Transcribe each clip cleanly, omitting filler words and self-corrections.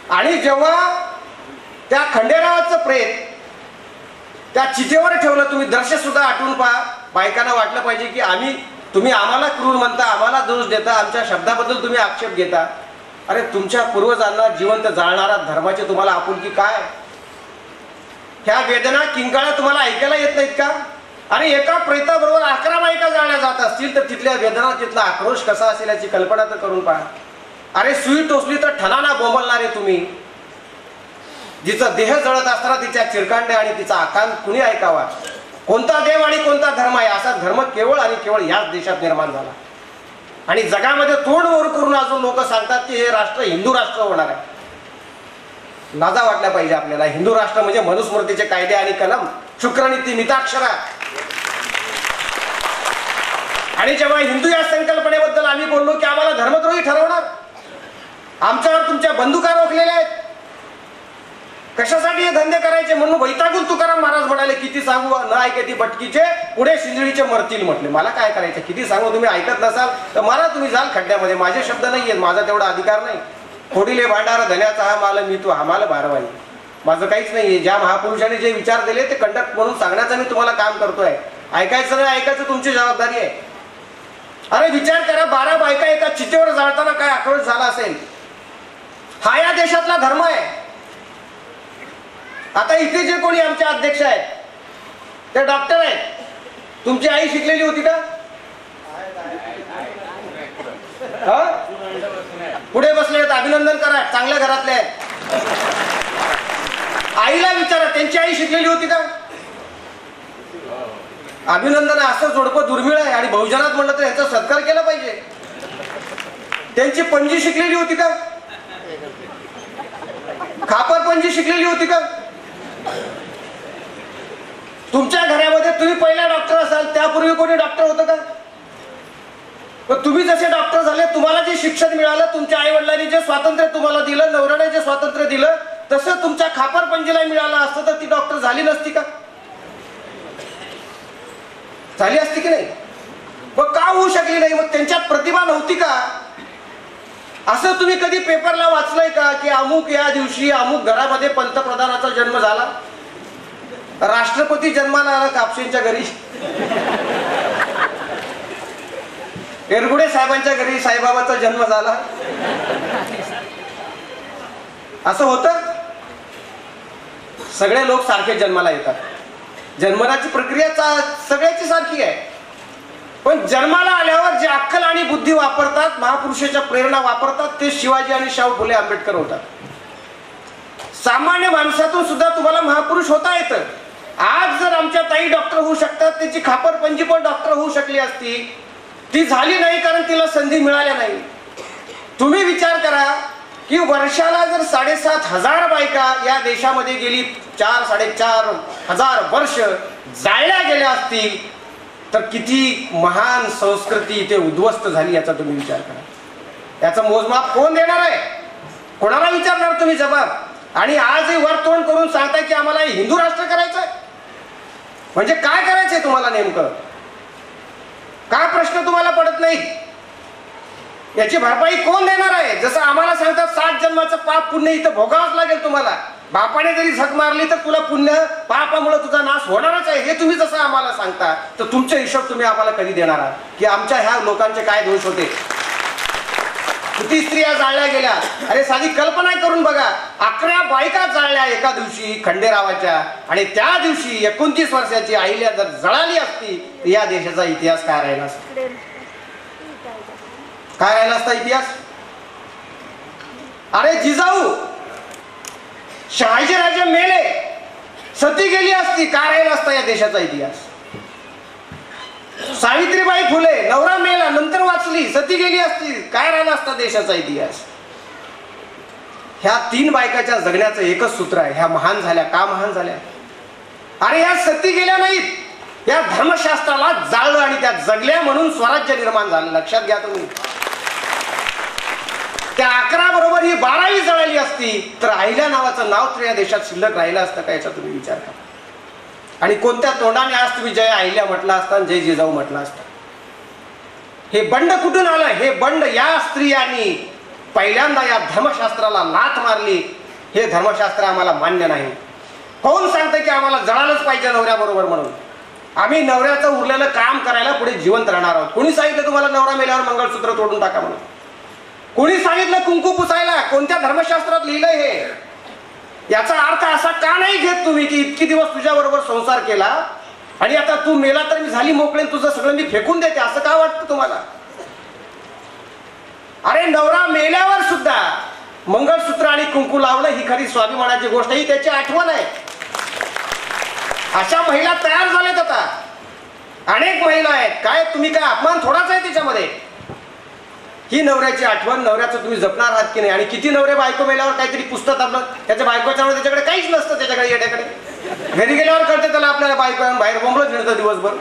आणि जेव्हा त्या खंडेरावाचं प्रेत त्या चितेवर ठेवलं, तुम्ही दृश्य सुद्धा आठवून पहा. बायकांना वाटलं पाहिजे की तुम्ही आम्हाला क्रूर म्हणता, आम्हाला दोष देता, आमच्या शब्दाबद्दल तुम्ही आक्षेप घेता. अरे तुमच्या पूर्वजांना जिवंत जाळणारा धर्माची तुम्हाला आपुलकी काय? ह्या वेदना किंकाळ्या तुम्हाला ऐकायला येत नाहीत का? अरे एका प्रेताबरोबर 11 बायका जाळल्या जात असतील तर तिथल्या वेदना, तिथला आक्रोश कसा असेल याची कल्पना तर करून पहा. अरे सुई टोचली तर ठणाना बोंबलणारे तुम्ही, जिचा देह जळत असताना तिच्या चिरकांड्या आणि तिचा आकांत कुणी ऐकावा? कोणता देव आणि कोणता धर्म आहे? असा धर्म केवळ आणि केवळ याच देशात निर्माण झाला. आणि जगामध्ये तोंड वर करून अजून लोक सांगतात की हे राष्ट्र हिंदू राष्ट्र होणार आहे. लाजा वाटल्या पाहिजे आपल्याला. हिंदू राष्ट्र म्हणजे मनुस्मृतीचे कायदे आणि कलम, शुक्रनीती, मिताक्षरा. आणि जेव्हा हिंदू या संकल्पनेबद्दल आम्ही बोललो की आम्हाला धर्मद्रोही ठरवणार, आमच्यावर तुमच्या बंदुका रोखलेल्या आहेत, कशासाठी हे धंदे करायचे म्हणून वैतागून तुकाराम महाराज म्हणाले, किती सांगू न ऐकती भटकीचे पुढे शिंदळीचे मरतील. म्हटले मला काय करायचं, किती सांगू, तुम्ही ऐकत नसाल तर मारा, तुम्ही जाल खड्ड्यामध्ये. माझे शब्द नाही आहेत, माझा तेवढा अधिकार नाही. खोडीले भांडार धन्याचा हा माल मी तू आम्हाला बारवाई, माझं काहीच नाहीये. ज्या महापुरुषांनी जे विचार दिले ते कंडक्ट म्हणून सांगण्याचं मी तुम्हाला काम करतोय. ऐकायचं नाही ऐकायचं तुमची जबाबदारी आहे. अरे विचार करा, 12 बायका एका चितेवर जाळताना काय आक्रोश झाला असेल. हा या देशातला धर्म आहे. आता इथे जे कोणी आमचे अध्यक्ष आहेत ते डॉक्टर आहेत. तुमची आई शिकलेली होती का? पुढे बसले आहेत, अभिनंदन करा, चांगल्या घरातले आहेत. आईला विचारा, त्यांची आई शिकलेली होती का? अभिनंदन. असं जोडपं दुर्मिळ आहे आणि बहुजनात म्हणलं तर याचा सत्कार केला पाहिजे. त्यांची पणजी शिकलेली होती का? खापर पणजी शिकलेली होती का? तुमच्या घरामध्ये तुम्ही पहिला डॉक्टर असाल, त्यापूर्वी कोणी डॉक्टर होतं का? तुम्ही जसे डॉक्टर झाले, तुम्हाला जे शिक्षण मिळालं, तुमच्या आई वडिलांनी जे स्वातंत्र्य तुम्हाला दिलं, नवऱ्याने जे स्वातंत्र्य दिलं, तसं तुमच्या खापर पंजीला मिळालं असतं तर ती डॉक्टर झाली नसती का? झाली असती की नाही? मग का होऊ शकली नाही? मग त्यांच्यात प्रतिभा नव्हती का? असं तुम्ही कधी पेपरला वाचलंय का की अमुक या दिवशी अमुक घरामध्ये पंतप्रधानाचा जन्म झाला, राष्ट्रपती जन्माला आला कापसेंच्या घरी, एरगुडे साहेबांच्या घरी साईबाबाचा जन्म झाला? असं होतं? सगळे लोक सारखे जन्माला येतात. जन्मनाची प्रक्रिया सगळ्याची सारखी आहे. पण जन्माला आल्यावर जे अक्कल आणि बुद्धी वापरतात, महापुरुषाच्या प्रेरणा वापरतात, ते शिवाजी आणि शाहू फुले आंबेडकर होतात. सामान्य माणसातून सुद्धा तुम्हाला महापुरुष होता येतं. आज जर आमच्या ताई डॉक्टर होऊ शकतात, त्याची खापर पंजी पण डॉक्टर होऊ शकली असती. ती झाली नाही कारण तिला संधी मिळाल्या नाही. तुम्ही विचार करा की वर्षाला जर 7,500 बायका या देशामध्ये गेली 4-4.5 हजार वर्ष जाळल्या गेल्या असतील तर किती महान संस्कृती इथे उद्ध्वस्त झाली याचा तुम्ही विचार करा. याचं मोजमाप कोण देणार आहे? कोणाला विचारणार तुम्ही जबाब? आणि आजही वर तोंड करून सांगताय की आम्हाला हिंदू राष्ट्र करायचंय. म्हणजे काय करायचंय तुम्हाला नेमकं? काय प्रश्न तुम्हाला पडत नाही? याची भरपाई कोण देणार आहे? जसं आम्हाला सांगतात 7 जन्माचं पाप पुण्य इथं भोगावंच लागेल तुम्हाला. बापाने जरी झक मारली तर तुला पुण्य, पापामुळे तुझा नाश होणारच आहे. हे तुम्ही जसं आम्हाला सांगता तर तुमचे हिशोब तुम्ही आम्हाला कधी देणार आहात की आमच्या ह्या लोकांचे काय दोष होते? किती स्त्रिया जाळल्या गेल्या? अरे साधी कल्पना करून बघा, 11 बायका जाळल्या एका दिवशी खंडेरावाच्या. आणि त्या दिवशी 29 वर्षाची अहिल्या जर जळाली असती तर या देशाचा इतिहास काय राहिला असता? काय राहिला असता इतिहास? अरे जिजाऊ शहाजीराजे मेले, सती गेली असती, काय राहिला असता या देशाचा इतिहास? सावित्रीबाई फुले नवरा मेला, नंतर वाचली, सती गेली असती, काय राहिला असता देशाचा इतिहास? ह्या 3 बायकाच्या जगण्याचं एकच सूत्र आहे. ह्या महान झाल्या. का महान झाल्या? अरे ह्या सती गेल्या नाहीत, या धर्मशास्त्राला जाळलं आणि त्या जगल्या म्हणून स्वराज्य निर्माण झालं. लक्षात घ्या तुम्ही. त्या 11 बरोबर ही 12वी जळाली असती तर अहिल्या नावाचं नाव तर या देशात शिल्लक राहिलं असतं का? याचा तुम्ही विचार करा. आणि कोणत्या तोंडाने आज तुम्ही जय अहिल्या म्हटलं असता, जय जिजाऊ म्हटलं असतं? हे बंड कुठून आलं? हे बंड या स्त्रियांनी पहिल्यांदा या धर्मशास्त्राला लाथ मारली. हे धर्मशास्त्र आम्हाला मान्य नाही. कोण सांगतं की आम्हाला जळालंच पाहिजे नवऱ्याबरोबर म्हणून? आम्ही नवऱ्याचं उरलेलं काम करायला पुढे जिवंत राहणार आहोत. कोणी सांगितलं तुम्हाला नवरा मेल्यावर मंगळसूत्र तोडून टाका म्हणून? कोणी सांगितलं कुंकू पुसायला? कोणत्या धर्मशास्त्रात लिहिलंय हे? याचा अर्थ असा का नाही घेत तुम्ही की इतकी दिवस तुझ्या बरोबर संसार केला आणि आता तू मेला तर मी झाली मोकळे, तुझं सगळं मी फेकून देते, असं का वाटतं तुम्हाला? अरे नवरा मेल्यावर सुद्धा मंगळसूत्र आणि कुंकू लावणं ही खरी स्वाभिमानाची गोष्ट, ही त्याची आठवण आहे. अशा महिला तयार झाल्यात आता, अनेक महिला आहेत. काय तुम्ही काय अपमान थोडाच आहे त्याच्यामध्ये? ही नवऱ्याची आठवण, नवऱ्याचं तुम्ही जपणार आहात की नाही? आणि किती नवरे बायको मेल्यावर काहीतरी पुसतात आपलं, त्याच्या बायकोच्या मुळे त्याच्याकडे काहीच नसतं, त्याच्याकडे येण्याकडे. घरी गेल्यावर कळतं त्याला आपल्याला बायको बाहेर बोंबलत मिळतं दिवसभर.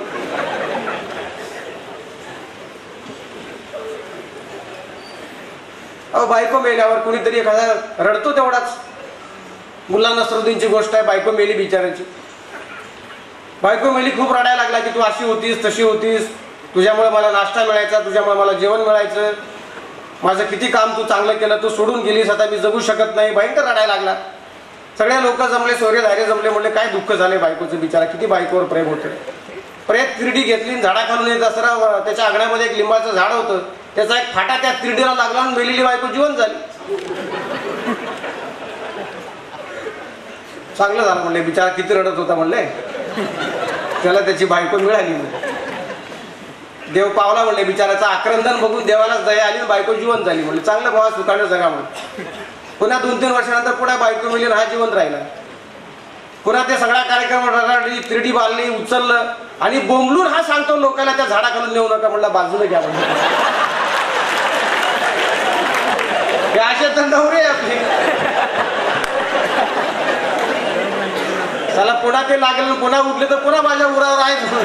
अहो बायको मेल्यावर कुणीतरी एखादा रडतो तेवढाच. मुल्ला नसरुद्दीनची गोष्ट आहे, बायको मेली बिचाराची. बायको मेली, खूप रडायला लागला की तू अशी होतीस तशी होतीस, तुझ्यामुळे मला नाश्ता मिळायचा, तुझ्यामुळे मला जेवण मिळायचं, माझं किती काम तू चांगलं केलं, तू सोडून गेलीस, आता मी जगू शकत नाही. भयंकर रडायला लागला. सगळे लोक जमले, सोयरे धारे जमले, म्हणले काय दुःख झाले बायकोचं, बिचारा किती बायकोवर प्रेम होतं. प्रेत तिरडी घेतली, झाडाखालून येत असताना त्याच्या अंगणामध्ये एक लिंबाचं झाड होतं, त्याचा एक फाटा त्या तिरडीला लागला आणि मेलेली बायको जिवंत झाली. चांगलं झालं म्हणले, बिचारा किती रडत होता म्हणले, त्याला त्याची बायको मिळाली. देव पावला म्हणले, बिचाराचा आक्रंदन बघून देवाला दया आली, बायको जिवंत झाली. म्हणले चांगलं भावा, सुखाने जगा म्हणून. पुन्हा 2-3 वर्षानंतर पुन्हा बायको मिळली, हा जिवंत राहिला. पुन्हा ते सगळा कार्यक्रम तिरडी बांधली, उचललं आणि बोंबलून हा सांगतो लोकांना त्या झाडाखालून नेऊ नका, म्हणला बाजूला घ्या म्हणलं. असे तर नवरे आपले. चला पुन्हा ते लागलं, पुन्हा उठले तर पुन्हा माझ्या उरावर आहे.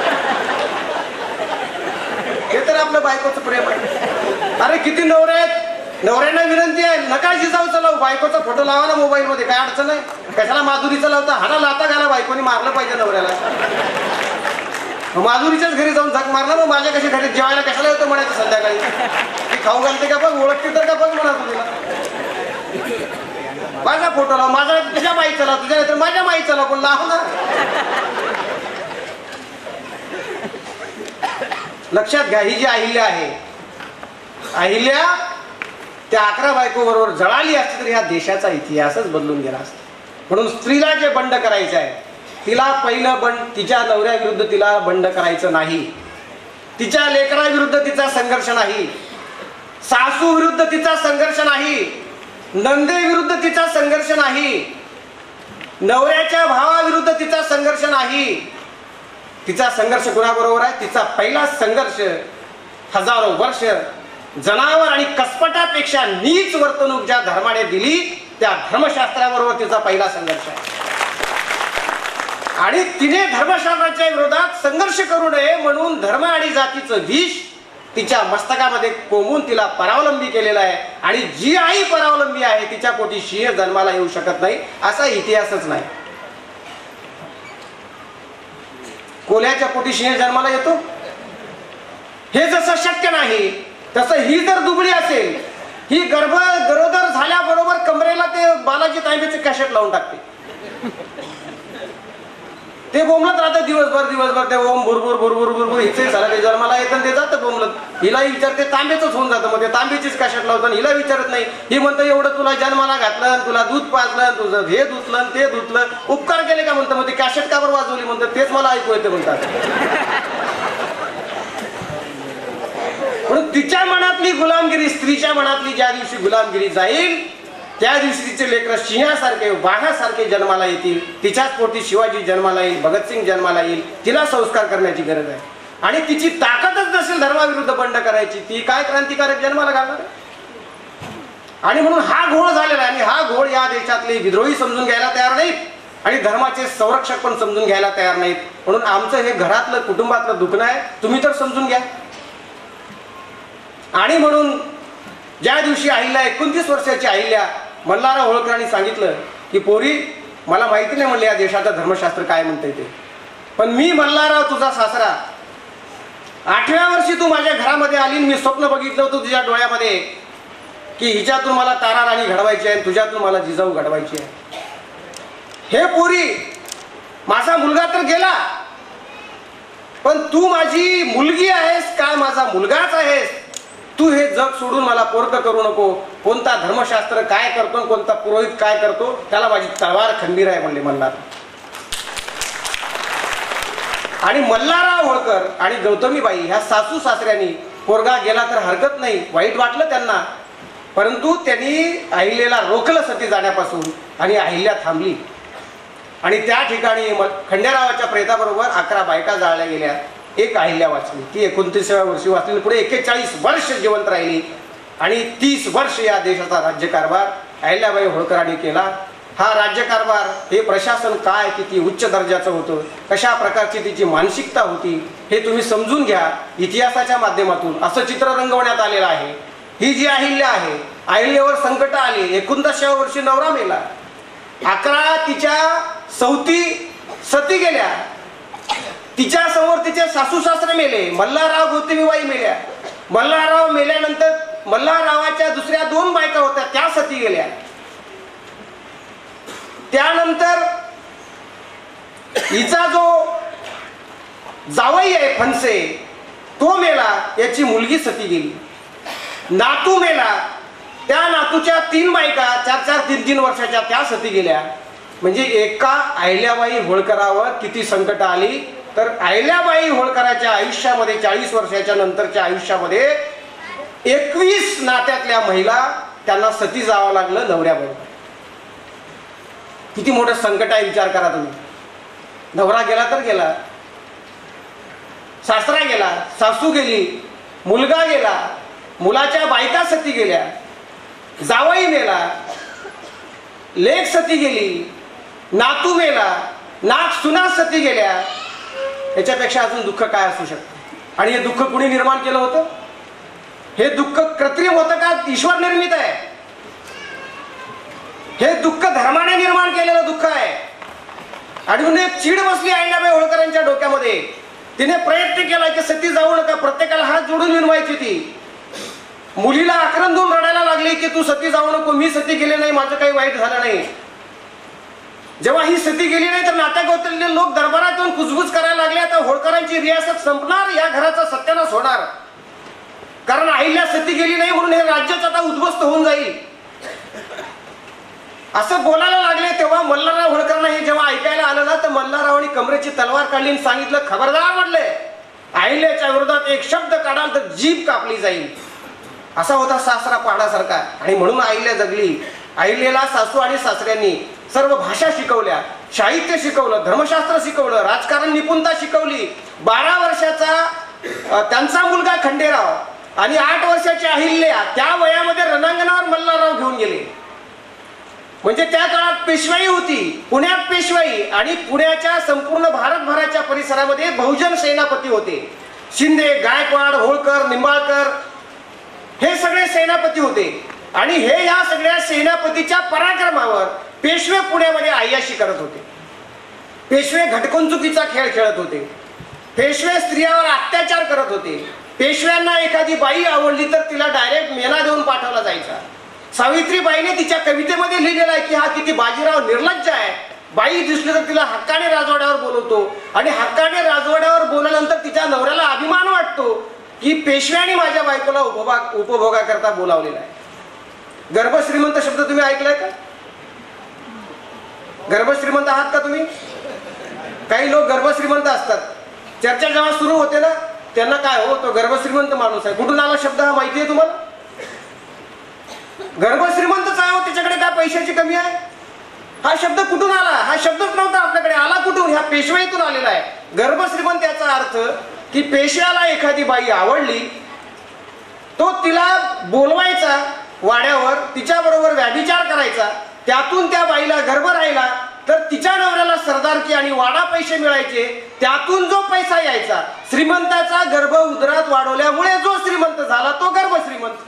हे तर आपलं बायकोचं प्रेम आहे. अरे किती नवरे आहेत, नवऱ्यांना विनंती आहे नका जिजाऊ चलाव, बायकोचा फोटो लावा ना मोबाईल मध्ये, काय अडचण आहे? कशाला माधुरीचा लावता? हाना लाता घाला, बायकोनी मारलं पाहिजे नवऱ्याला. माधुरीच्याच घरी जाऊन झक मारणार, मग माझ्या कशी घरी जेवायला कशाला येतो म्हणायचं संध्याकाळी? ती खाऊ घालते का बघ, ओळखते तर का बघ म्हणा तुला. माझा फोटो लाव, माझा तुझ्या माईचा लाव, तुझ्या तर माझ्या माईचा लाव, पण लाव ना. लक्षात घ्या, ही जी अहिल्या आहे, अहिल्या त्या 11 बायको बरोबर जळाली असती तर ह्या देशाचा इतिहासच बदलून गेला असता. म्हणून स्त्रीला जे बंड करायचं आहे, तिला पहिलं बंड तिच्या नवऱ्याविरुद्ध तिला बंड करायचं नाही, तिच्या लेकराविरुद्ध तिचा संघर्ष नाही, सासू विरुद्ध तिचा संघर्ष नाही, नंदे विरुद्ध तिचा संघर्ष नाही, नवऱ्याच्या भावाविरुद्ध तिचा संघर्ष नाही. तिचा संघर्ष कुणाबरोबर आहे? तिचा पहिला संघर्ष हजारो वर्ष जनावर आणि कसपटापेक्षा नीच वर्तणूक ज्या धर्माने दिली त्या धर्मशास्त्राबरोबर तिचा पहिला संघर्ष आहे. आणि तिने धर्मशास्त्राच्या विरोधात संघर्ष करू नये म्हणून धर्म आणि जातीचं विष तिच्या मस्तकामध्ये कोंबून तिला परावलंबी केलेला आहे. आणि जी आई परावलंबी आहे तिच्या पोटी सिंह जन्माला येऊ शकत नाही असा इतिहासच नाही. कोल्याच्या पोटी सिंह जन्माला येतो हे जसं शक्य नाही, तसं ही जर दुबळी असेल, ही गरोदर झाल्याबरोबर कमरेला ते बालाजी तांबेचे कॅसेट लावून टाकते, ते बोंबलत राहतं दिवसभर ते ओम भुरभुर भुरभुर भुरभुर. हिचे झालं ते जन्माला येतं ते जातं बोंबलत. हिलाही विचारते, तांबेच होऊन जातं, मग ते तांबेचीच कॅसेट लावतं. हिला विचारत नाही, ही म्हणतं एवढं तुला जन्माला घातलं, तुला दूध पाजलं, तुझं हे धुतलं ते धुतलं, उपकार केले का म्हणतं, मग ते कॅसेट का बरं वाजवली म्हणतं, तेच मला ऐकू येतं म्हणतात. म्हणून तिच्या मनातली गुलामगिरी, स्त्रीच्या मनातली ज्या दिवशी गुलामगिरी जाईल त्या दिवशी तिचे लेकरं सिंहासारखे वाघासारखे जन्माला येतील. तिच्याच पोटी शिवाजी जन्माला येईल, भगतसिंग जन्माला येईल. तिला संस्कार करण्याची गरज आहे. आणि तिची ताकदच नसेल धर्माविरुद्ध बंड करायची, ती काय क्रांतिकारक जन्माला घालणार? आणि म्हणून हा घोळ झालेला आहे. आणि हा घोळ या देशातले विद्रोही समजून घ्यायला तयार नाहीत आणि धर्माचे संरक्षक पण समजून घ्यायला तयार नाहीत. म्हणून आमचं हे घरातलं कुटुंबातलं दुखणं आहे, तुम्ही तर समजून घ्या. आणि म्हणून ज्या दिवशी अहिल्या 29 वर्षाची अहिल्या मल्हारराव होळकरांनी सांगितलं की पोरी मला माहिती नाही म्हणले या देशाचं धर्मशास्त्र काय म्हणतंय ते, पण मी मल्हारराव तुझा सासरा 8व्या वर्षी तू माझ्या घरामध्ये आली, मी स्वप्न बघितलं होतं तुझ्या डोळ्यामध्ये की हिच्यातून मला तारा राणी घडवायची आहे, तुझ्यातून मला जिजाऊ घडवायची आहे. हे पोरी, माझा मुलगा तर गेला, पण तू माझी मुलगी आहेस का माझा मुलगाच आहेस. तू हे जग सोडून मला पोरकं करू नको. कोणता धर्मशास्त्र काय करतो, कोणता पुरोहित काय करतो, त्याला माझी तलवार खंबीर आहे म्हणले मल्हार. आणि मल्हारराव होळकर आणि गौतमीबाई ह्या सासू सासऱ्यांनी पोरगा गेला तर हरकत नाही, वाईट वाटलं त्यांना, परंतु त्यांनी अहिल्याला रोखलं सती जाण्यापासून आणि अहिल्या थांबली. आणि त्या ठिकाणी खंडेरावाच्या प्रेताबरोबर 11 बायका जाळल्या गेल्या, एक अहिल्या वाचली. ती 29व्या वर्षी वाचली, पुढे 41 वर्ष जिवंत राहिली आणि 30 वर्ष या देशाचा राज्यकारभार अहिल्याबाई होळकरांनी केला. हा राज्यकारभार, हे प्रशासन काय किती उच्च दर्जाचं होतं, कशा प्रकारची तिची मानसिकता होती, हे तुम्ही समजून घ्या. इतिहासाच्या माध्यमातून असं चित्र रंगवण्यात आलेलं आहे. ही जी अहिल्या आहे, अहिल्यावर संकट आली. 39व्या वर्षी नवरा मेला, 11 तिच्या सौती सती गेल्या, तिच्या समोर तिचे सासू सासरे मेले, मल्हारराव गौतमीबाई मेल्या. मल्हारराव मेल्यानंतर मल्हाररावाच्या दुसऱ्या 2 बायका होत्या, त्या सती गेल्या. त्यानंतर हिचा जो जावई आहे फणसे, तो मेला, याची मुलगी सती गेली. नातू मेला, त्या नातूच्या 3 बायका 4-4, 3-3 वर्षाच्या त्या सती गेल्या. म्हणजे एका अहिल्याबाई होळकरावर किती संकट आली. तर अहिल्याबाई होळकराच्या आयुष्यामध्ये 40 वर्षाच्या नंतरच्या आयुष्यामध्ये 21 नात्यातल्या महिला त्यांना सती जावं लागलं नवऱ्याबरोबर. किती मोठं संकट आहे, विचार करा तुम्ही. नवरा गेला तर गेला, सासरा गेला, सासू गेली, मुलगा गेला, मुलाच्या बायका सती गेल्या, जावई मेला, लेक सती गेली, नातू मेला, नात सुना सती गेल्या. याच्यापेक्षा अजून दुःख काय असू शकतं. आणि हे दुःख कुणी निर्माण केलं होतं? हे दुःख कृत्रिम होतं का ईश्वर निर्मित आहे? हे दुःख धर्माने निर्माण केलेलं दुःख आहे. आणि एक चीड बसली अहिल्याबाई होळकरांच्या डोक्यामध्ये. तिने प्रयत्न केला की सती जाऊ नका, प्रत्येकाला हात जोडून विनवायची ती. मुलीला आक्रंदून रडायला लागली की तू सती जाऊ नको, मी सती गेले नाही, माझं काही वाईट झालं नाही. जेव्हा ही सती गेली नाही तर नाट्यगोत्रीतले लोक दरबारात येऊन कुजबुज करायला लागले, आता होळकरांची रियासत संपणार, या घराचा सत्यानाश होणार. कारण अहिल्या सती गेली नाही म्हणून हे राज्यच आता उद्ध्वस्त होऊन जाईल असं बोलायला लागले. तेव्हा मल्हारराव होळकरांना हे जेव्हा ऐकायला आलं ना, तर मल्हाररावांनी कमरेची तलवार काढली आणि सांगितलं, खबरदार म्हटले, अहिल्याच्या विरोधात एक शब्द काढाल तर जीभ कापली जाईल. असा होता सासरा पाहण्यासारखा. आणि म्हणून अहिल्या जगली. अहिल्याला सासू आणि सासऱ्यांनी सर्व भाषा शिकवल्या, साहित्य शिकवलं, धर्मशास्त्र शिकवलं, राजकारण निपुणता शिकवली. 12 वर्षाचा त्यांचा मुलगा खंडेराव आणि 8 वर्षाची अहिल्या त्या वयामध्ये रणांगणावर मल्हारराव घेऊन गेले. म्हणजे त्या काळात पेशवाई होती, पुण्यात पेशवाई, आणि पुण्याच्या संपूर्ण भारतभराच्या परिसरामध्ये बहुजन सेनापती होते. शिंदे, गायकवाड, होळकर, निंबाळकर हे सगळे सेनापती होते. आणि हे या सगळ्या सेनापतीच्या पराक्रमावर पेशवे पुण्यामध्ये आय्याशी करत होते. पेशवे घटकंचुकीचा खेळ खेळत होते. पेशवे स्त्रियावर अत्याचार करत होते. पेशव्यांना एखादी बाई आवडली तर तिला डायरेक्ट मेना देऊन पाठवला जायचा. सावित्रीबाईने तिच्या कवितेमध्ये लिहिलेलं आहे की हा किती बाजीराव निर्लज्ज आहे. बाई दिसली तर तिला हक्काने राजवाड्यावर बोलवतो, आणि हक्काने राजवाड्यावर बोलल्यानंतर तिच्या नवऱ्याला अभिमान वाटतो की पेशव्याने माझ्या बायकोला उपभोगाकरता बोलावलेला आहे. गर्भश्रीमंत शब्द तुम्ही ऐकलाय का? गर्भश्रीमंत आहात का तुम्ही? काही लोक गर्भश्रीमंत असतात. चर्चा जेव्हा सुरू होते ना, त्यांना काय हो, तो गर्भश्रीमंत माणूस आहे. कुठून आला शब्द हा माहिती आहे तुम्हाला? गर्भश्रीमंतच आहे हो, त्याच्याकडे काय पैशाची कमी आहे? हा शब्द कुठून आला? हा शब्दच नव्हता आपल्याकडे, आला कुठून? ह्या पेशवाईतून आलेला आहे. गर्भश्रीमंत याचा अर्थ की पेशव्याला एखादी बाई आवडली, तो तिला बोलवायचा वाड्यावर, तिच्या बरोबर व्याभिचार करायचा, त्यातून त्या बाईला गर्भ राहिला तर तिच्या नवऱ्याला सरदारकी आणि वाडा पैसे मिळायचे, त्यातून जो पैसा यायचा, श्रीमंताचा गर्भ उदरात वाढवल्यामुळे जो श्रीमंत झाला तो गर्भश्रीमंत.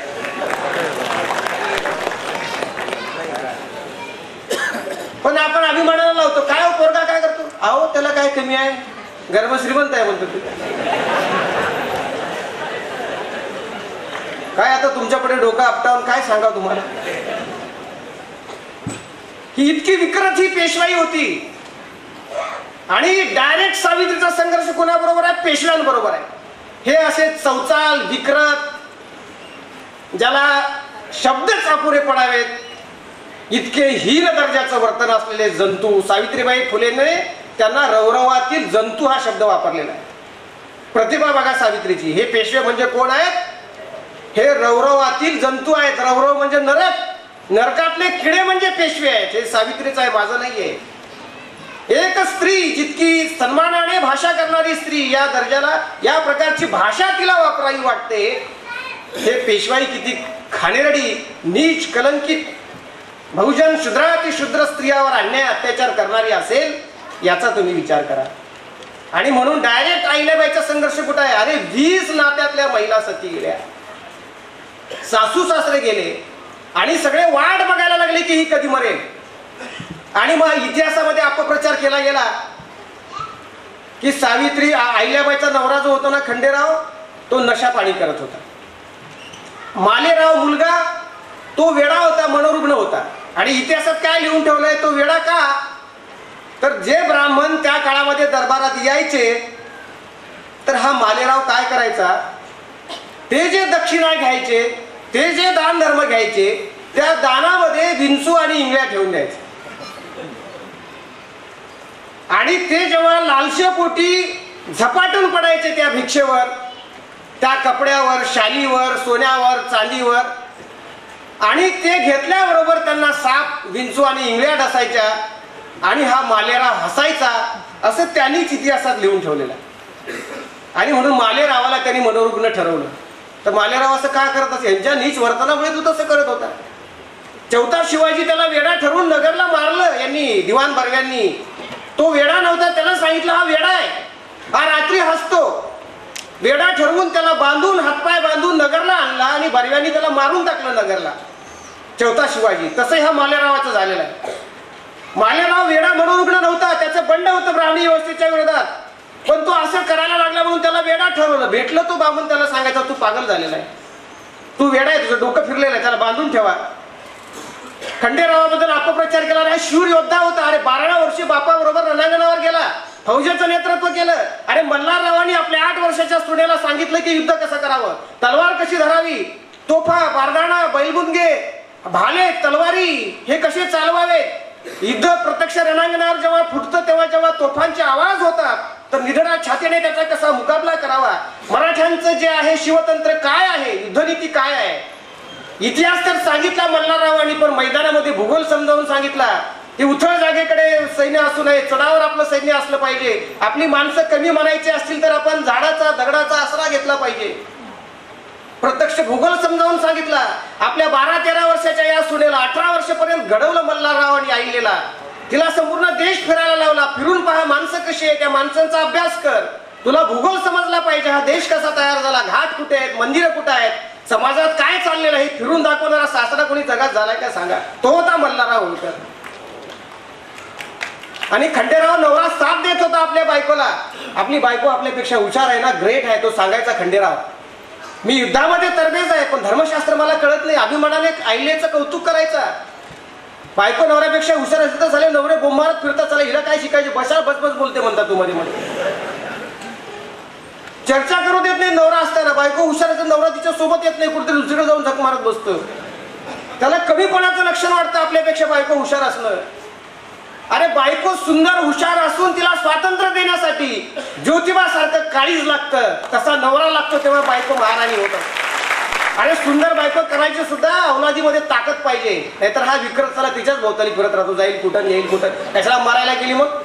पण आपण अभिमानाला लावतो, काय हो पोरगा काय करतो? अहो त्याला काय कमी आहे, गर्भ श्रीमंत आहे म्हणतो. काय आता तुमच्याकडे डोकं आपटावून काय सांगा तुम्हाला. ही इतकी विकृत ही पेशवाई होती. आणि डायरेक्ट सावित्रीचा संघर्ष कोणाबरोबर आहे? पेशव्यांबरोबर आहे. हे असे चौचाल विकृत, ज्याला शब्दच अपुरे पडावेत, इतके हीन दर्जाचं वर्तन असलेले जंतू. सावित्रीबाई फुलेने त्यांना रवरवातील जंतू हा शब्द वापरलेला आहे. प्रतिभा बघा सावित्रीची. हे पेशवे म्हणजे कोण आहेत? हे रवरवातील जंतू आहेत. रवरव म्हणजे नरक, नरकातले किडे म्हणजे पेशवे आहेत. हे सावित्रीचं आहे, माझं नाहीये. एक स्त्री जितकी सन्मानाने भाषा करणारी स्त्री, या दर्जाला या प्रकारची भाषा तिला वापरावी वाटते. हे पेशवाई किती खाणेरडी, नीच, कलंकित, बहुजन शूद्राती शूद्र स्त्रियावर अन्याय अत्याचार करणारी असेल याचा तुम्ही विचार करा. आणि म्हणून डायरेक्ट अहिल्याबाईचा संघर्ष कुठं आहे? अरे 20 नात्यातल्या महिला सती गेल्या, सासू सासरे गेले आणि सगळे वाट बघायला लागले की ही कधी मरेल. आणि मग इतिहासामध्ये अपप्रचार केला गेला की सावित्री अहिल्याबाईचा नवरा जो होता ना खंडेराव, तो नशा पाणी करत होता. मालेराव मुलगा तो वेडा होता, मनोरुग्ण होता. आणि इतिहासात काय लिहून ठेवलंय? तो वेडा का? तर जे ब्राह्मण त्या काळामध्ये दरबारात यायचे, तर हा मालेराव काय करायचा? ते जे दक्षिणा घ्यायचे, ते जे दान धर्म घ्यायचे, त्या दानामध्ये विंचू आणि इंगळ्या ठेवून द्यायचे. आणि ते जेव्हा लालशेपोटी झपाटून पडायचे त्या भिक्षेवर, त्या कपड्यावर, शालीवर, सोन्यावर, चांदीवर, आणि ते घेतल्याबरोबर त्यांना साप, विंचू आणि इंगळ्या डसायच्या आणि हा मालेराव हसायचा, असं त्यांनीच इतिहासात लिहून ठेवलेलं. आणि म्हणून मालेरावाला त्यांनी मनोरुग्ण ठरवलं. तर मालेराव असं का करत असे? यांच्या नीच वर्तनामुळे तो तसं करत होता. चौथा शिवाजी त्याला वेडा ठरवून नगरला मारलं यांनी, दिवाण बर्व्यांनी. तो वेडा नव्हता, त्याला सांगितलं हा वेडा आहे, हा रात्री हसतो. वेडा ठरवून त्याला बांधून, हातपाय बांधून नगरला आणला आणि बर्व्यांनी त्याला मारून टाकलं नगरला. चौथा शिवाजी. तसंही हा मालेरावाचं झालेलं आहे. मालेराव वेडा मनोरुग्ण नव्हता, त्याचं बंड होतं ब्राह्मणी व्यवस्थेच्या विरोधात, पण तो असं करायला लागला म्हणून त्याला वेडा ठरवलं. भेटलं तो बाबून, त्याला सांगायचा तू पागल झालेला आहे, तू वेडा आहे, तुझं डोकं फिरलेलं आहे, त्याला बांधून ठेवा. खंडेरावाबद्दल अपप्रचार केला. नाही, शूर योद्धा होता. अरे 12व्या वर्षी बापाबरोबर रणांगणावर गेला, फौजेचं नेतृत्व केलं. अरे मल्हाररावांनी आपल्या 8 वर्षाच्या सुनेला सांगितलं की युद्ध कसं करावं, तलवार कशी धरावी, तोफा, बारदाणा, बैलबुंदगे, भाले, तलवारी हे कसे चालवावे. युद्ध प्रत्यक्ष रणांगणावर जेव्हा फुटतं, तेव्हा जेव्हा तोफांचे आवाज होतात, तर निधडा छातीने त्याचा कसा मुकाबला करावा. मराठ्यांचं जे आहे शिवतंत्र काय आहे, युद्धनीती काय आहे, इतिहास तर सांगितला मल्हाररावांनी, पण मैदानामध्ये भूगोल समजावून सांगितला की उथळ जागेकडे सैन्य असू नये, चढावर आपलं सैन्य असलं पाहिजे. आपली माणसं कमी म्हणायची असतील तर आपण झाडाचा, दगडाचा आसरा घेतला पाहिजे. प्रत्यक्ष भूगोल समजावून सांगितला. आपल्या 12-13 वर्षाच्या या सुनेला 18 वर्षापर्यंत घडवलं मल्हाररावांनी आईलेला. तिला संपूर्ण देश फिरायला लावला. फिरून पहा माणसं कशी आहे, त्या माणसांचा अभ्यास कर, तुला भूगोल समजला पाहिजे. हा देश कसा तयार झाला, घाट कुठे आहेत, मंदिरं कुठे आहेत, समाजात काय चाललेलं आहे, फिरून दाखवणारा सासरा कोणी जगात झालाय का सांगा. तो होता मल्हारराव होळकर. आणि खंडेराव नवरा साथ देत होता आपल्या बायकोला. आपली बायको आपल्यापेक्षा हुशार आहे ना, ग्रेट आहे, तो सांगायचा खंडेराव मी युद्धामध्ये तरबेज आहे, पण धर्मशास्त्र मला कळत नाही. अभिमानाने आईलेचं कौतुक करायचा. बायको नवऱ्यापेक्षा हुशार असेल तर झाले, नवरे बोंबारत फिरतात, चला हिला काय शिकायचे, बसाल बसबस बोलते म्हणतात तू मध्ये मध्ये. चर्चा करू देत नाही नवरा असताना. बायको हुशार असेल, नवरा तिच्या सोबत येत नाही, कुठेतरी दुसरीकडे जाऊन झक मारत बसतो. त्याला कमीपणाचं लक्षण वाटतं आपल्यापेक्षा बायको हुशार असणं. अरे बायको सुंदर हुशार असून तिला स्वातंत्र्य देण्यासाठी ज्योतिबा सारखं काळीज लागतं, तसा नवरा लागतो, तेव्हा बायको महाराणी होतं. अरे सुंदर बायको करायची सुद्धा अवलादीमध्ये ताकद पाहिजे, नाहीतर हा विकृत चला तिच्याच भोवताली फिरत राहतो, जाईल कुठं येईल कुठं. कशाला मारायला गेली मग.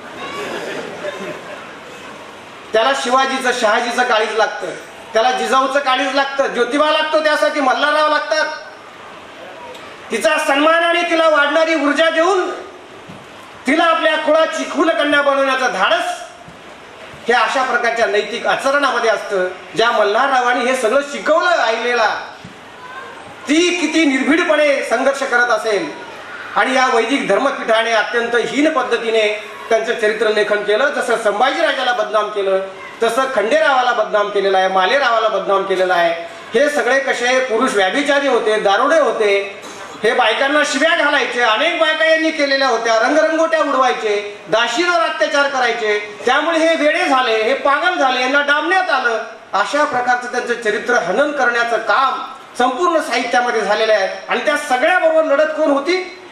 त्याला शिवाजीचं, शहाजीचं काळीज लागतं, त्याला जिजाऊचं काळीज लागतं, ज्योतिबा लागतो, त्यासाठी मल्हारराव लागतात. तिचा सन्मान आणि तिला वाढणारी ऊर्जा देऊन तिला आपल्या कुळाची कुलकन्या बनवण्याचं धाडस हे अशा प्रकारच्या नैतिक आचरणामध्ये असतं. ज्या मल्हाररावांनी हे सगळं शिकवलं आईलेला, ती किती निर्भीडपणे संघर्ष करत असेल. आणि या वैदिक धर्मपीठाने अत्यंत हीन पद्धतीने त्यांचं चरित्र लेखन केलं. जसं संभाजीराजाला बदनाम केलं, तसं खंडेरावाला बदनाम केलेलं आहे, मालेरावाला बदनाम केलेलं आहे. हे सगळे कसे पुरुष व्याभिचारी होते, दारुडे होते, हे बायकांना शिव्या घालायचे, अनेक बायका यांनी केलेल्या होत्या, रंगरंगोट्या उडवायचे, दाशीवर अत्याचार करायचे, त्यामुळे हे वेडे झाले, हे पागल झाले, यांना डांबण्यात आलं. अशा प्रकारचं त्यांचं चरित्र हनन करण्याचं काम संपूर्ण साहित्यामध्ये झालेलं आहे. आणि त्या सगळ्याबरोबर लढत कोण होती?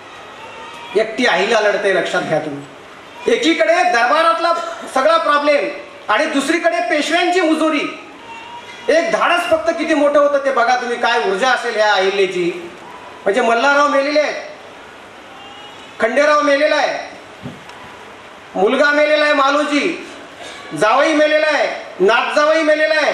एकटी अहिल्या लढते. लक्षात घ्या तुम्ही. एकीकडे दरबारातला सगळा प्रॉब्लेम आणि दुसरीकडे पेशव्यांची मुजोरी. एक धाडस फक्त किती मोठं होतं ते बघा तुम्ही. काय ऊर्जा असेल ह्या अहिल्याची. म्हणजे मल्हारराव मेलेले आहेत, खंडेराव मेलेला आहे, मुलगा मेलेला आहे मालोजी, जावई मेलेला आहे, नातजावई मेलेला आहे.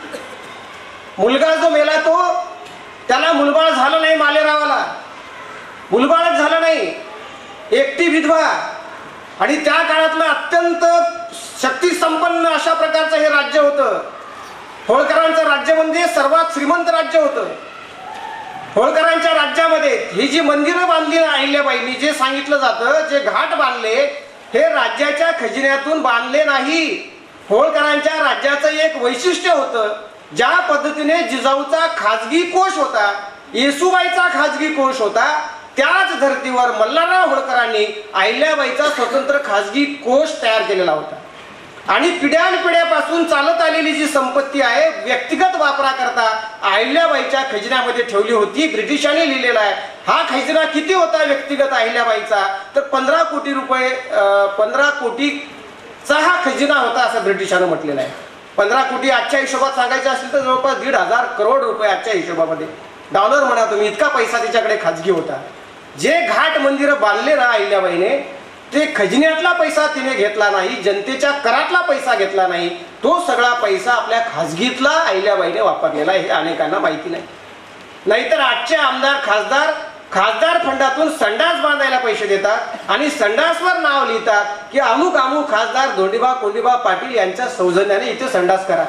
मुलगा जो मेला तो त्याला मुलबाळ झालं नाही, मालेरावाला मुलबाळच झालं नाही, एकटी विधवा. आणि त्या काळातलं अत्यंत शक्ती संपन्न अशा प्रकारचं हे राज्य होतं. होळकरांचं राज्य म्हणजे सर्वात श्रीमंत राज्य होतं. होळकरांच्या राज्यामध्ये ही जी मंदिरं बांधली ना अहिल्याबाईंनी, जे सांगितलं जातं, जे घाट बांधले, हे राज्याच्या खजिन्यातून बांधले नाही. होळकरांच्या राज्याचं एक वैशिष्ट्य होतं. ज्या पद्धतीने जिजाऊचा खाजगी कोश होता, येसुबाईचा खाजगी कोश होता, त्याच धर्तीवर मल्हारराव होळकरांनी अहिल्याबाईचा स्वतंत्र खाजगी कोश तयार केलेला होता. आणि पिढ्यानपिढ्यापासून चालत आलेली जी संपत्ती आहे व्यक्तिगत वापराकरता अहिल्याबाईच्या खजिन्यामध्ये ठेवली होती. ब्रिटिशांनी लिहिलेला आहे. हा खजिना किती होता व्यक्तिगत अहिल्याबाईचा? तर 15 कोटी रुपये, 15 कोटीचा हा खजिना होता असं ब्रिटिशांनी म्हटलेलं आहे. 15 कोटी आजच्या हिशोबात सांगायचं असेल तर जवळपास 1,500 करोड रुपये आजच्या हिशोबामध्ये. डॉलर म्हणा तुम्ही, इतका पैसा तिच्याकडे खाजगी होता. जे घाट मंदिरं बांधले ना अहिल्याबाईने, ते खजिन्यातला पैसा तिने घेतला नाही, जनतेच्या करातला पैसा घेतला नाही. तो सगळा पैसा आपल्या खाजगीतला अहिल्याबाईने वापरलेला आहे. हे अनेकांना माहिती नाही. नाहीतर आजचे आमदार खासदार फंडातून संडास बांधायला पैसे देतात आणि संडासवर नाव लिहितात की अमुक अमुक खासदार धोंडीबा कोंडीबा पाटील यांच्या सौजन्याने इथे संडास करा.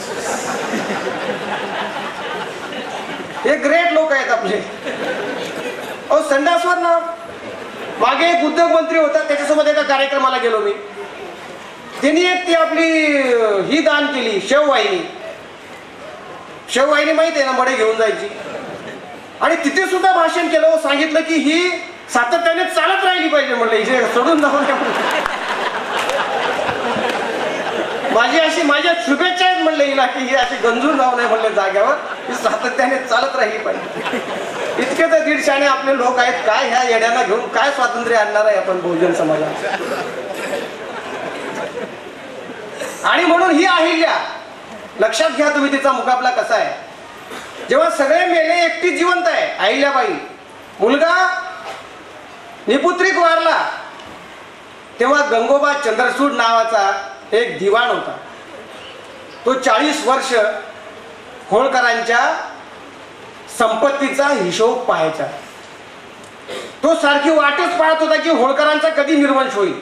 हे ग्रेट लोक आहेत आपले. संडासवर नाव. मागे एक उद्योग मंत्री होता, त्याच्यासोबत एका कार्यक्रमाला गेलो मी. त्यांनी एक ती आपली ही दान केली, शेववाहिनी. शेववाहिनी माहिती आहे ना, मडे घेऊन जायची. आणि तिथे सुद्धा भाषण केलं. सांगितलं की ही सातत्याने चालत राहिली पाहिजे. म्हणलं इथे सोडून जाऊ नये. माझ्या शुभेच्छा आहेत म्हणलं हिला की ही अशी गंजून जाऊ नये म्हणलं जाग्यावर. ही सातत्याने चालत राहिली पाहिजे. इतके तर 150 आपले लोक आहेत. काय ह्या येड्यांना घेऊन काय स्वातंत्र्य आणणार आहे आपण बहुजन समाजात? आणि म्हणून ही अहिल्या, लक्षात घ्या तुम्ही तिचा मुकाबला कसा आहे. जेव्हा सगळे मेले, एकटी जिवंत आहे अहिल्याबाई. मुलगा निपुत्रिक वारला, तेव्हा गंगोबा चंद्रसूड नावाचा एक दिवाण होता. तो 40 वर्ष होळकरांच्या संपत्तीचा हिशोब पाहायचा. तो सारखी वाटच पाहत होता की होळकरांचा कधी निर्वंश होईल.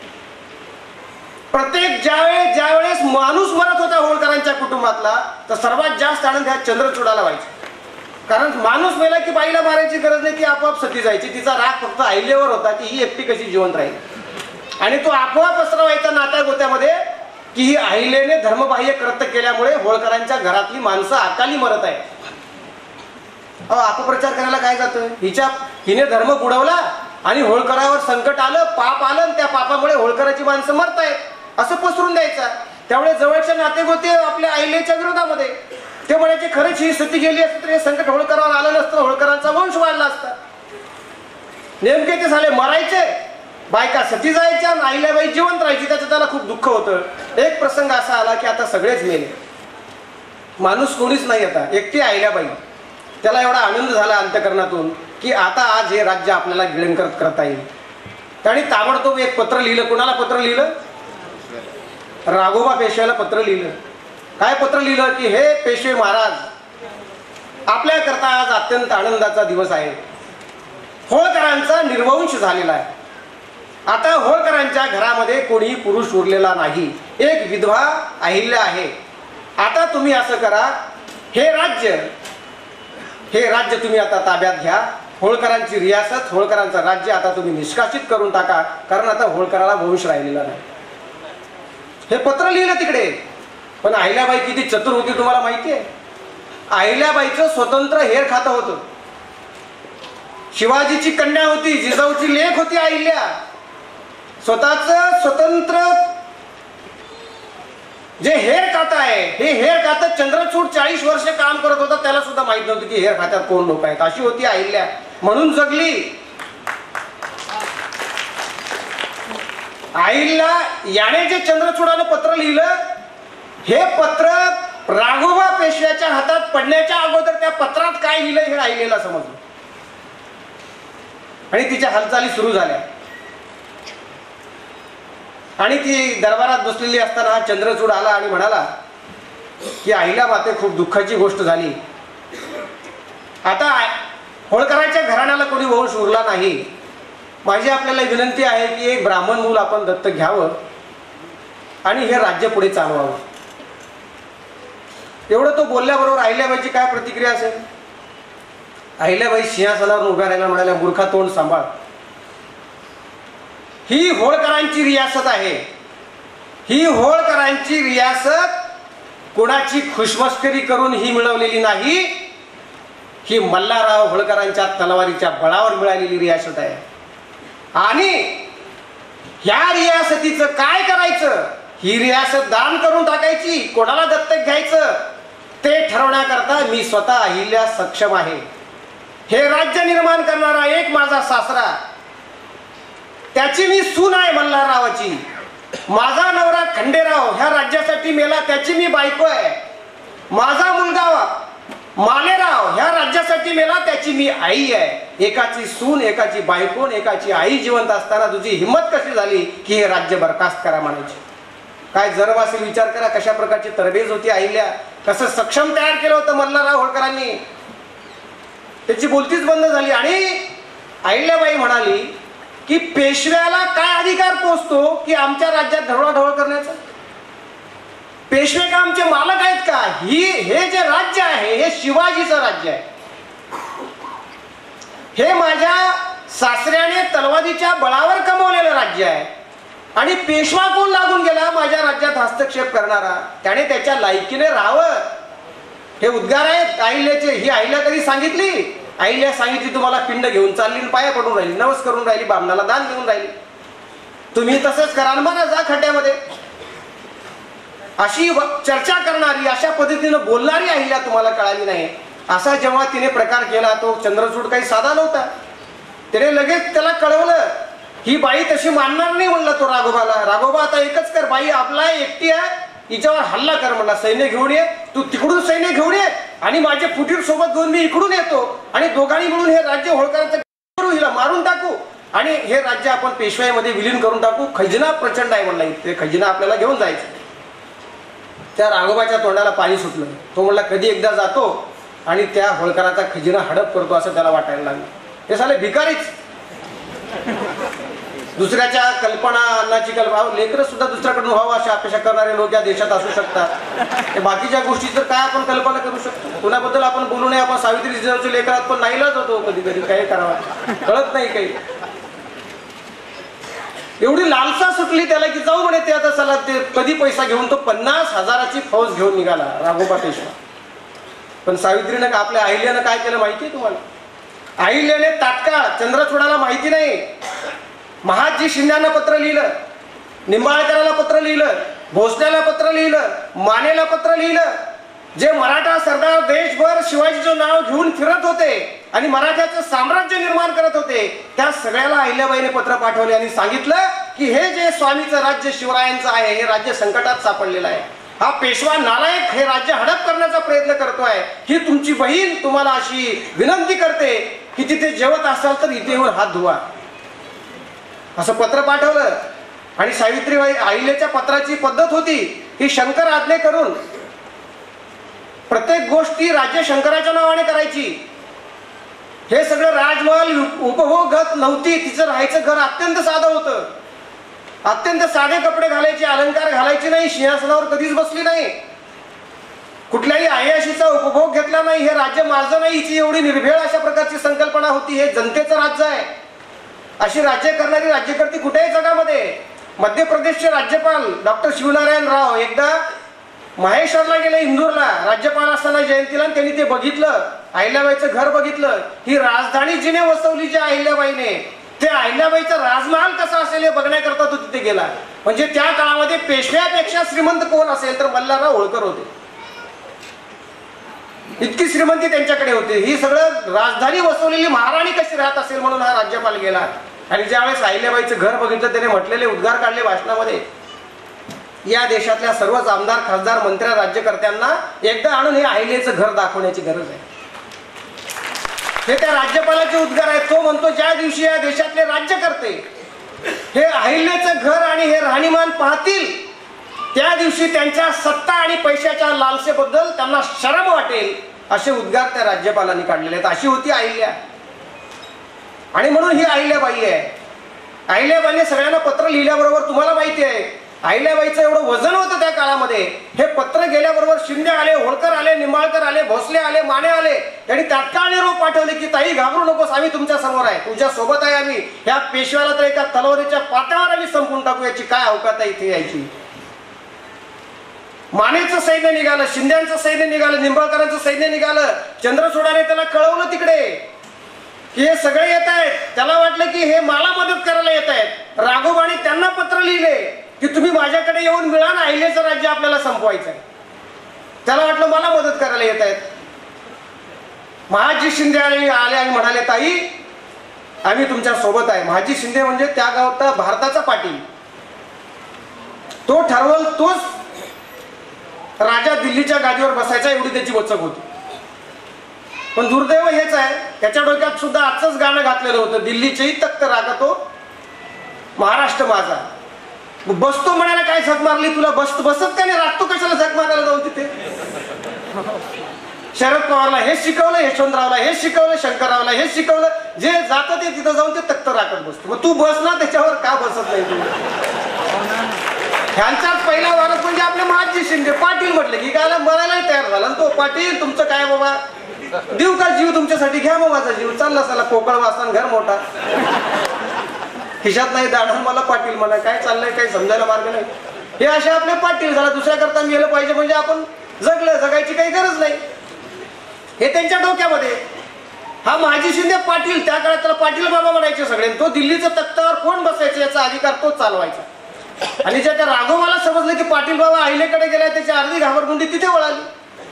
प्रत्येक ज्यावेळेस माणूस मरत होता होळकरांच्या कुटुंबातला, तर सर्वात जास्त आनंद ह्या चंद्रचूडाला व्हायचा. कारण माणूस मेला की बाईला मारायची गरज नाही, ती आपोआप सती जायची. तिचा राग फक्त अहिल्यावर होता की ही एकटी कशी जिवंत राहील. आणि तो आपोआप पसरवायचा नात्या गोत्यामध्ये की ही अहिल्याने धर्मबाह्य कृत्य केल्यामुळे होळकरांच्या घरातली माणसं अकाली मरत आहे. अपप्रचार करायला काय जातं? हिने धर्म बुडवला आणि होळकरावर संकट आलं, पाप आलं, आणि त्या पापामुळे होळकराची माणसं मरत आहेत असं पसरून द्यायचा. त्यामुळे जवळच्या नातेगोते आपल्या अहिल्याच्या विरोधामध्ये ते म्हणायचे खरंच ही सती गेली असती तर हे संकट होळकरावर आलं नसतं, होळकरांचा वंश वाढला असता. नेमके ते झाले मरायचे, बायका सती जायच्या, अहिल्याबाई जिवंत राहायची. त्याचं त्याला खूप दुःख होतं. एक प्रसंग असा आला की आता सगळेच मेले, माणूस कोणीच नाही, आता एकटी अहिल्याबाई. त्याला एवढा आनंद झाला अंतकरणातून की आता आज हे राज्य आपल्याला गिळंकृत करता येईल. त्याने ताबडतोब एक पत्र लिहिलं. कोणाला पत्र लिहिलं? राघोबा पेशव्याला पत्र लिहिलं. काय पत्र लिहिलं की हे पेशवे महाराज, आपल्याकरता आज अत्यंत आनंदाचा दिवस आहे. होळकरांचा निर्वंश झालेला आहे. आता होळकरांच्या घरामध्ये कोणीही पुरुष उरलेला नाही, एक विधवा अहिल्या आहे. आता तुम्ही असं करा, हे राज्य तुम्ही आता ताब्यात घ्या. होळकरांची रियासत, होळकरांचं राज्य आता तुम्ही निष्कासित करून टाका, कारण आता होळकराला वंश राहिलेला नाही. हे पत्र लिहिलं तिकडे. पण अहिल्याबाई किती चतुर होती तुम्हाला माहिती आहे. अहिल्याबाईचं स्वतंत्र हेर खातं होतं. शिवाजीची कन्या होती, जिजाऊची लेक होती अहिल्या. स्वतःच स्वतंत्र जे हेर खातं आहे, हे हेर खातं चंद्रचूड 40 वर्ष काम करत होता, त्याला सुद्धा माहित नव्हतं की हेर खात्यात कोण लोक आहेत. अशी होती अहिल्या, म्हणून जगली. अहिल्या याने जे चंद्रचूडानं पत्र लिहिलं, हे पत्र राघोबा पेशव्याच्या हातात पडण्याच्या अगोदर त्या पत्रात काय लिहिलं हे अहिल्याला समजलं आणि तिच्या हालचाली सुरू झाल्या. आणि ती दरबारात बसलेली असताना हा चंद्रचूड आला आणि म्हणाला की अहिल्या माते, खूप दुःखाची गोष्ट झाली. आता होळकरांच्या घराण्याला कोणी वंश उरला नाही. माझी आपल्याला विनंती आहे की एक ब्राह्मण मूल आपण दत्तक घ्यावं आणि हे राज्य पुढे चालवावं. एवढं तो बोलल्याबरोबर अहिल्याबाईची काय प्रतिक्रिया असेल? अहिल्याबाई सिंहासनावर उभ्या राहिल्या, म्हणाल्या, मूर्खा, तोंड सांभाळ. ही होळकरांची रियासत आहे. ही होळकरांची रियासत कोणाची खुशमस्करी करून ही मिळवलेली नाही. ही मल्हारराव होळकरांच्या तलवारीच्या बळावर मिळालेली रियासत आहे. आणि ह्या रियासतीचं काय करायचं? ही रियासत दान करून टाकायची, कोणाला दत्तक घ्यायचं ते ठरवण्याकरता मी स्वतः अहिल्या सक्षम आहे. हे राज्य निर्माण करणारा एक माझा सासरा, त्याची मी सून आहे मल्हाररावाची. माझा नवरा खंडेराव ह्या राज्यासाठी मेला, त्याची मी बायको आहे. माझा मुलगा मालेराव ह्या राज्यासाठी मेला, त्याची मी आई आहे. एकाची सून, एकाची बायको, एकाची आई जिवंत असताना तुझी हिंमत कशी झाली की हे राज्य बरखास्त करा म्हणायची? काय जरब असेल विचार करा. कशा प्रकारची तरबेज होती अहिल्या, कसं सक्षम तयार केलं होतं मल्हारराव होळकरांनी. त्याची बोलतीच बंद झाली. आणि अहिल्याबाई म्हणाली की पेशव्याला काय अधिकार पोचतो की आमच्या राज्यात ढवळाढवळ करण्याचा? पेशवे का आमचे मालक आहेत का? हे जे राज्य आहे हे शिवाजीचं राज्य आहे. हे माझ्या सासऱ्याने तलवारीच्या बळावर कमवलेलं राज्य आहे. आणि पेशवा कोण लागून गेला माझ्या राज्यात हस्तक्षेप करणारा? त्याने त्याच्या लायकीने राहावं. हे उद्गार आहेत अहिल्याचे. ही अहिल्या कधी सांगितली? अहिल्या सांगितली तुम्हाला पिंड घेऊन चालली, पाया पडून राहिली, नवस करून राहिली, बामणाला दान देऊन राहिली. तुम्ही तसंच करा बघा, जा खड्ड्यामध्ये. अशी चर्चा करणारी, अशा पद्धतीनं बोलणारी अहिल्या तुम्हाला कळाली नाही. असा जेव्हा तिने प्रकार केला, तो चंद्रचूड काही साधा नव्हता. त्याने लगेच त्याला कळवलं. ही बाई तशी मानणार नाही म्हणला तो राघोबाला. राघोबा आता एकच कर, बाई आपला एकटी आहे, हिच्यावर हल्ला कर म्हणला. सैन्य घेऊन ये, तू तिकडून सैन्य घेऊन ये आणि माझे फुटीर सोबत घेऊन मी इकडून येतो आणि दोघांनी मिळून हे राज्य होळकरांचं करू, हिला मारून टाकू आणि हे राज्य आपण पेशवाईमध्ये विलीन करून टाकू. खजिना प्रचंड आहे म्हणला, ते खजिना आपल्याला घेऊन जायचं. त्या राघोबाच्या तोंडाला पाणी सुटलं. तो म्हणला कधी एकदा जातो आणि त्या होळकराचा खजिना हडप करतो असं त्याला वाटायला लागलं. हे साले भिकारीच. दुसऱ्याच्या कल्पना, अन्नाची कल्पना, लेकरं सुद्धा दुसऱ्याकडून व्हावं अशा अपेक्षा करणारे लोक या देशात असू शकतात. बाकीच्या गोष्टी तर काय आपण कल्पना करू शकतो? कुणाबद्दल आपण बोलू नये. आपण सावित्री जिजाऊच्या लेकरात पण नाईलाज होतो कधी कधी, काय करावं कळत नाही काही. एवढी लालसा सुटली त्याला की जाऊ म्हणे ते आता चला. ते कधी पैसा घेऊन तो 50,000ची फौज घेऊन निघाला राघोबा पेशवा. पण सावित्रीनं आपल्या अहिल्यानं काय केलं माहितीये तुम्हाला? अहिल्याने तात्काळ, चंद्रचूडाला माहिती नाही, महाजी शिंद्यांना पत्र लिहिलं, निंबाळकराला पत्र लिहिलं, भोसल्याला पत्र लिहिलं, मानेला पत्र लिहिलं. जे मराठा सरदार देशभर शिवाजीचं नाव घेऊन फिरत होते आणि मराठ्याचं साम्राज्य निर्माण करत होते, त्या सगळ्याला अहिल्याबाईने पत्र पाठवले आणि सांगितलं की हे जे स्वामीचं राज्य शिवरायांचं आहे हे राज्य संकटात सापडलेलं आहे. हा पेशवा नालायक हे राज्य हडप करण्याचा प्रयत्न करतोय. ही तुमची बहीण तुम्हाला अशी विनंती करते की तिथे जेवत असाल तर इथे येऊन हात धुवा, असं पत्र पाठवलं. आणि सावित्रीबाई, अहिल्याच्या पत्राची पद्धत होती ही शंकर आज्ञे करून प्रत्येक गोष्टी राज्य शंकराच्या नावाने करायची. हे सगळं राजमहल उपभोगत नव्हती. तिचं राहायचं घर अत्यंत साधं होतं. अत्यंत साधे कपडे घालायचे, अलंकार घालायचे नाही, सिंहासनावर कधीच बसली नाही, कुठल्याही आयाशीचा उपभोग घेतला नाही. हे राज्य माझं नाही, हिची एवढी निर्भेळ अशा प्रकारची संकल्पना होती. हे जनतेचं राज्य आहे. अशी राज्य करणारी राज्यकर्ती कुठेही जगामध्ये. मध्य प्रदेशचे राज्यपाल डॉक्टर शिवनारायण राव एकदा महेश्वरला गेले, इंदूरला राज्यपाल असताना जयंतीला, त्यांनी ते बघितलं, अहिल्याबाईचं घर बघितलं. ही राजधानी जिने वसवली जी अहिल्याबाईने, ते अहिल्याबाईचा राजमहाल कसा असेल हे बघण्याकरता तो तिथे गेला. म्हणजे त्या काळामध्ये पेशव्यापेक्षा श्रीमंत कोण असेल तर मल्हारराव होळकर होते. इतकी श्रीमंती त्यांच्याकडे होती. ही सगळं राजधानी वसवलेली महाराणी कशी राहत असेल म्हणून हा राज्यपाल गेला. आणि ज्यावेळेस अहिल्याबाईचं घर बघितलं, त्याने म्हटलेले उद्गार काढले भाषणामध्ये, या देशातल्या सर्वच आमदार, खासदार, मंत्र्या, राज्यकर्त्यांना एकदा आणून हे अहिल्याचं घर दाखवण्याची गरज आहे. हे त्या राज्यपालाचे उद्गार आहेत. तो म्हणतो ज्या दिवशी या देशातले राज्यकर्ते हे अहिल्याचं घर आणि हे राहणीमान पाहतील, त्या दिवशी त्यांच्या सत्ता आणि पैशाच्या लालसेबद्दल त्यांना शरम वाटेल, असे उद्गार त्या राज्यपालांनी काढलेले आहेत. अशी होती अहिल्या. आणि म्हणून ही अहिल्याबाई आहे. अहिल्याबाईने सगळ्यांना पत्र लिहिल्याबरोबर तुम्हाला माहिती आहे अहिल्याबाईचं एवढं वजन होतं त्या काळामध्ये. हे पत्र गेल्याबरोबर शिंदे आले, होळकर आले, निंबाळकर आले, भोसले आले, माने आले. त्यांनी तात्काळ निरोप पाठवले की ताई घाबरू नकोस, आम्ही तुमच्या समोर आहे, तुझ्या सोबत आहे. आम्ही ह्या पेशव्याला तर एका तलवारीच्या पात्यावर आम्ही संपून टाकू, याची काय अवकात आहे इथे यायची. मानेचं सैन्य निघालं, शिंद्यांचं सैन्य निघालं, निंबाळकरांचं सैन्य निघालं. चंद्रचूडाने त्याला कळवलं तिकडे की हे सगळे येत आहेत. त्याला वाटलं की हे मला मदत करायला येत आहेत. राघोबाने त्यांना पत्र लिहिले की तुम्ही माझ्याकडे येऊन मिळा ना, अहिल्याचं राज्य आपल्याला संपवायचं आहे. त्याला वाटलं मला मदत करायला येत आहेत. महाजी शिंदे आले आणि म्हणाले ताई आम्ही तुमच्या सोबत आहे. महाजी शिंदे म्हणजे त्या गावचा भारताचा पाटील. तो ठरवल तोच राजा दिल्लीच्या गादीवर बसायचा, एवढी त्याची वचक होती. पण दुर्दैव हेच आहे, त्याच्या डोक्यात सुद्धा आजच गाणं घातलेलं होतं, दिल्लीचेही तख्त राखतो महाराष्ट्र माझा. बसतो म्हणायला काय झक मारली तुला, बसत का नाही, राखतो कशाला झक मारायला जाऊन तिथे. शरद पवारला हेच शिकवलं, यशवंतरावला हेच शिकवलं, शंकररावला हेच शिकवलं. जे जातं ते तिथं जाऊन ते तख्त राखत बसतो. मग तू बस ना त्याच्यावर, का बसत नाही तू. ह्यांचाच पहिला वारस म्हणजे आपले महाजी शिंदे. पाटील म्हटले की काय मरायलाही तयार झाला. तो पाटील तुमचं काय बाबा, देऊ का जीव तुमच्यासाठी, घ्या मग माझा जीव. चालला चला कोकळ वाचताना घर मोठा, खिशात नाही दाढ, मला पाटील म्हणा. काय चाललंय काही समजायला मार्ग नाही. हे असे आपले पाटील. झाला दुसऱ्या करता गेलं पाहिजे म्हणजे आपण जगलं, जगायची काही गरज नाही, हे त्यांच्या डोक्यामध्ये. हा महाजी शिंदे पाटील, त्या काळात त्याला पाटील बाबा म्हणायचे सगळे. तो दिल्लीच्या तख्तावर कोण बसायचं याचा अधिकार तोच चालवायचा. आणि ज्या त्या राघोबाला समजलं की पाटील बाबा अहिल्याकडे गेलाय, त्याची अर्धी घाबरगुंडी तिथे वळाली.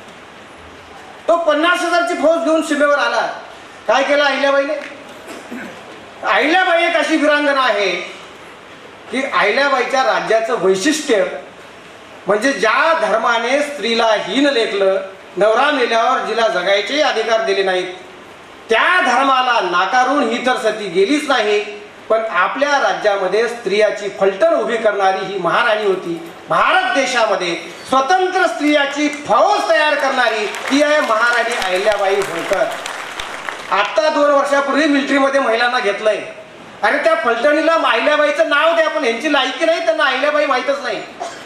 तो 50,000ची फौज घेऊन सीमेवर आला. काय केलं अहिल्याबाईने. अहिल्याबाई एक अशी वीरांगना आहे की अहिल्याबाईच्या राज्याचं वैशिष्ट्य म्हणजे ज्या धर्माने स्त्रीला हीन लेखलं, नवरा मेल्यावर जिला जगायचे अधिकार दिले नाहीत, त्या धर्माला नाकारून ही तर सती गेलीच नाही. पण आपल्या राज्यामध्ये स्त्रियाची फलटण उभी करणारी ही महाराणी होती. भारत देशामध्ये स्वतंत्र स्त्रियाची फौज तयार करणारी ती आहे महाराणी अहिल्याबाई होळकर. आता 2 वर्षापूर्वी मिलिटरीमध्ये महिलांना घेतलंय. अरे त्या फलटणीला अहिल्याबाईचं नाव द्या, पण यांची लायकी नाही, त्यांना अहिल्याबाई माहीतच नाही.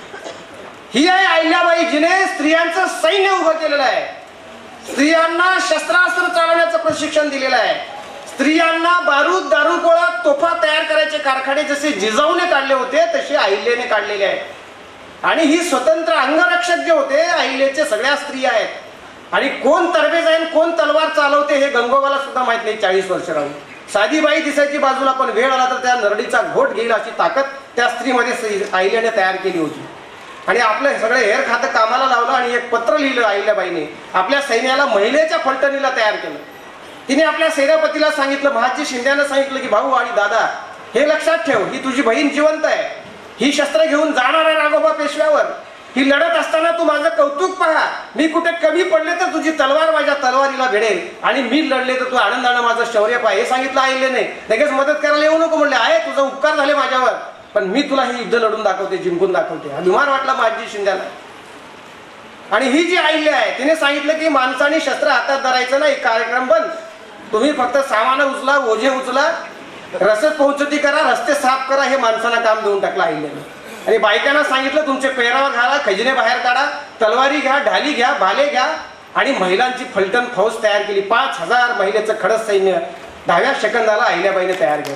ही आहे अहिल्याबाई जिने स्त्रियांचं सैन्य उभं केलेलं आहे, स्त्रियांना शस्त्रास्त्र चालवण्याचं प्रशिक्षण दिलेलं आहे, स्त्रियांना बारूद, दारुगोळा, तोफा तयार करायचे कारखाने जसे जिजाऊने काढले होते तसे अहिल्याने काढलेले आहेत. आणि ही स्वतंत्र अंगरक्षक जे होते अहिल्याचे सगळ्या स्त्रिया आहेत. आणि कोण तरबेज आहे, कोण तलवार चालवते हे गंगोबाला सुद्धा माहित नाही. 40 वर्ष राहून साधी बाई दिसायची बाजूला, पण वेळ आला तर त्या नरडीचा घोट घेईल अशी ताकद त्या स्त्रीमध्ये अहिल्याने तयार केली होती. आणि आपलं सगळं हेर खातं कामाला लावलं आणि एक पत्र लिहिलं अहिल्याबाईने. आपल्या सैन्याला महिलेच्या फलटणीला तयार केलं. तिने आपल्या सेनापतीला सांगितलं, महाजी शिंद्यानं सांगितलं की भाऊ आणि दादा हे लक्षात ठेव, ही तुझी बहीण जिवंत आहे, ही शस्त्र घेऊन जाणार आहे राघोबा पेशव्यावर. ही लढत असताना तू माझं कौतुक पहा, मी कुठे कमी पडले तर तुझी तलवार माझ्या तलवारीला भिडेल, आणि मी लढले तर तू आनंदानं माझं शौर्य पाह. हे सांगितलं अहिल्याने. लगेच मदत करायला येऊ नको म्हणले, आहे तुझा उपकार झाले माझ्यावर, पण मी तुला हे युद्ध लढून दाखवते, जिंकून दाखवते. अभिमान वाटला महाजी शिंद्याला. आणि ही जी अहिल्या आहे तिने सांगितलं की माणसाने शस्त्र हातात धरायचं नाही, कार्यक्रम बंद, तुम्ही फक्त सामान उचला, ओझे उचला, रसद पोहोचती करा, रस्ते साफ करा. हे माणसांना काम देऊन टाकलं अहिल्याने. आणि बायकांना सांगितलं तुमचे पेहरावा घाला, खजिने बाहेर काढा, तलवारी घ्या, ढाली घ्या, भाले घ्या. आणि महिलांची फलटण फौज तयार केली. 5,000 महिलेचं खडस सैन्य 10व्या सेकंदाला अहिल्याबाईने तयार केलं.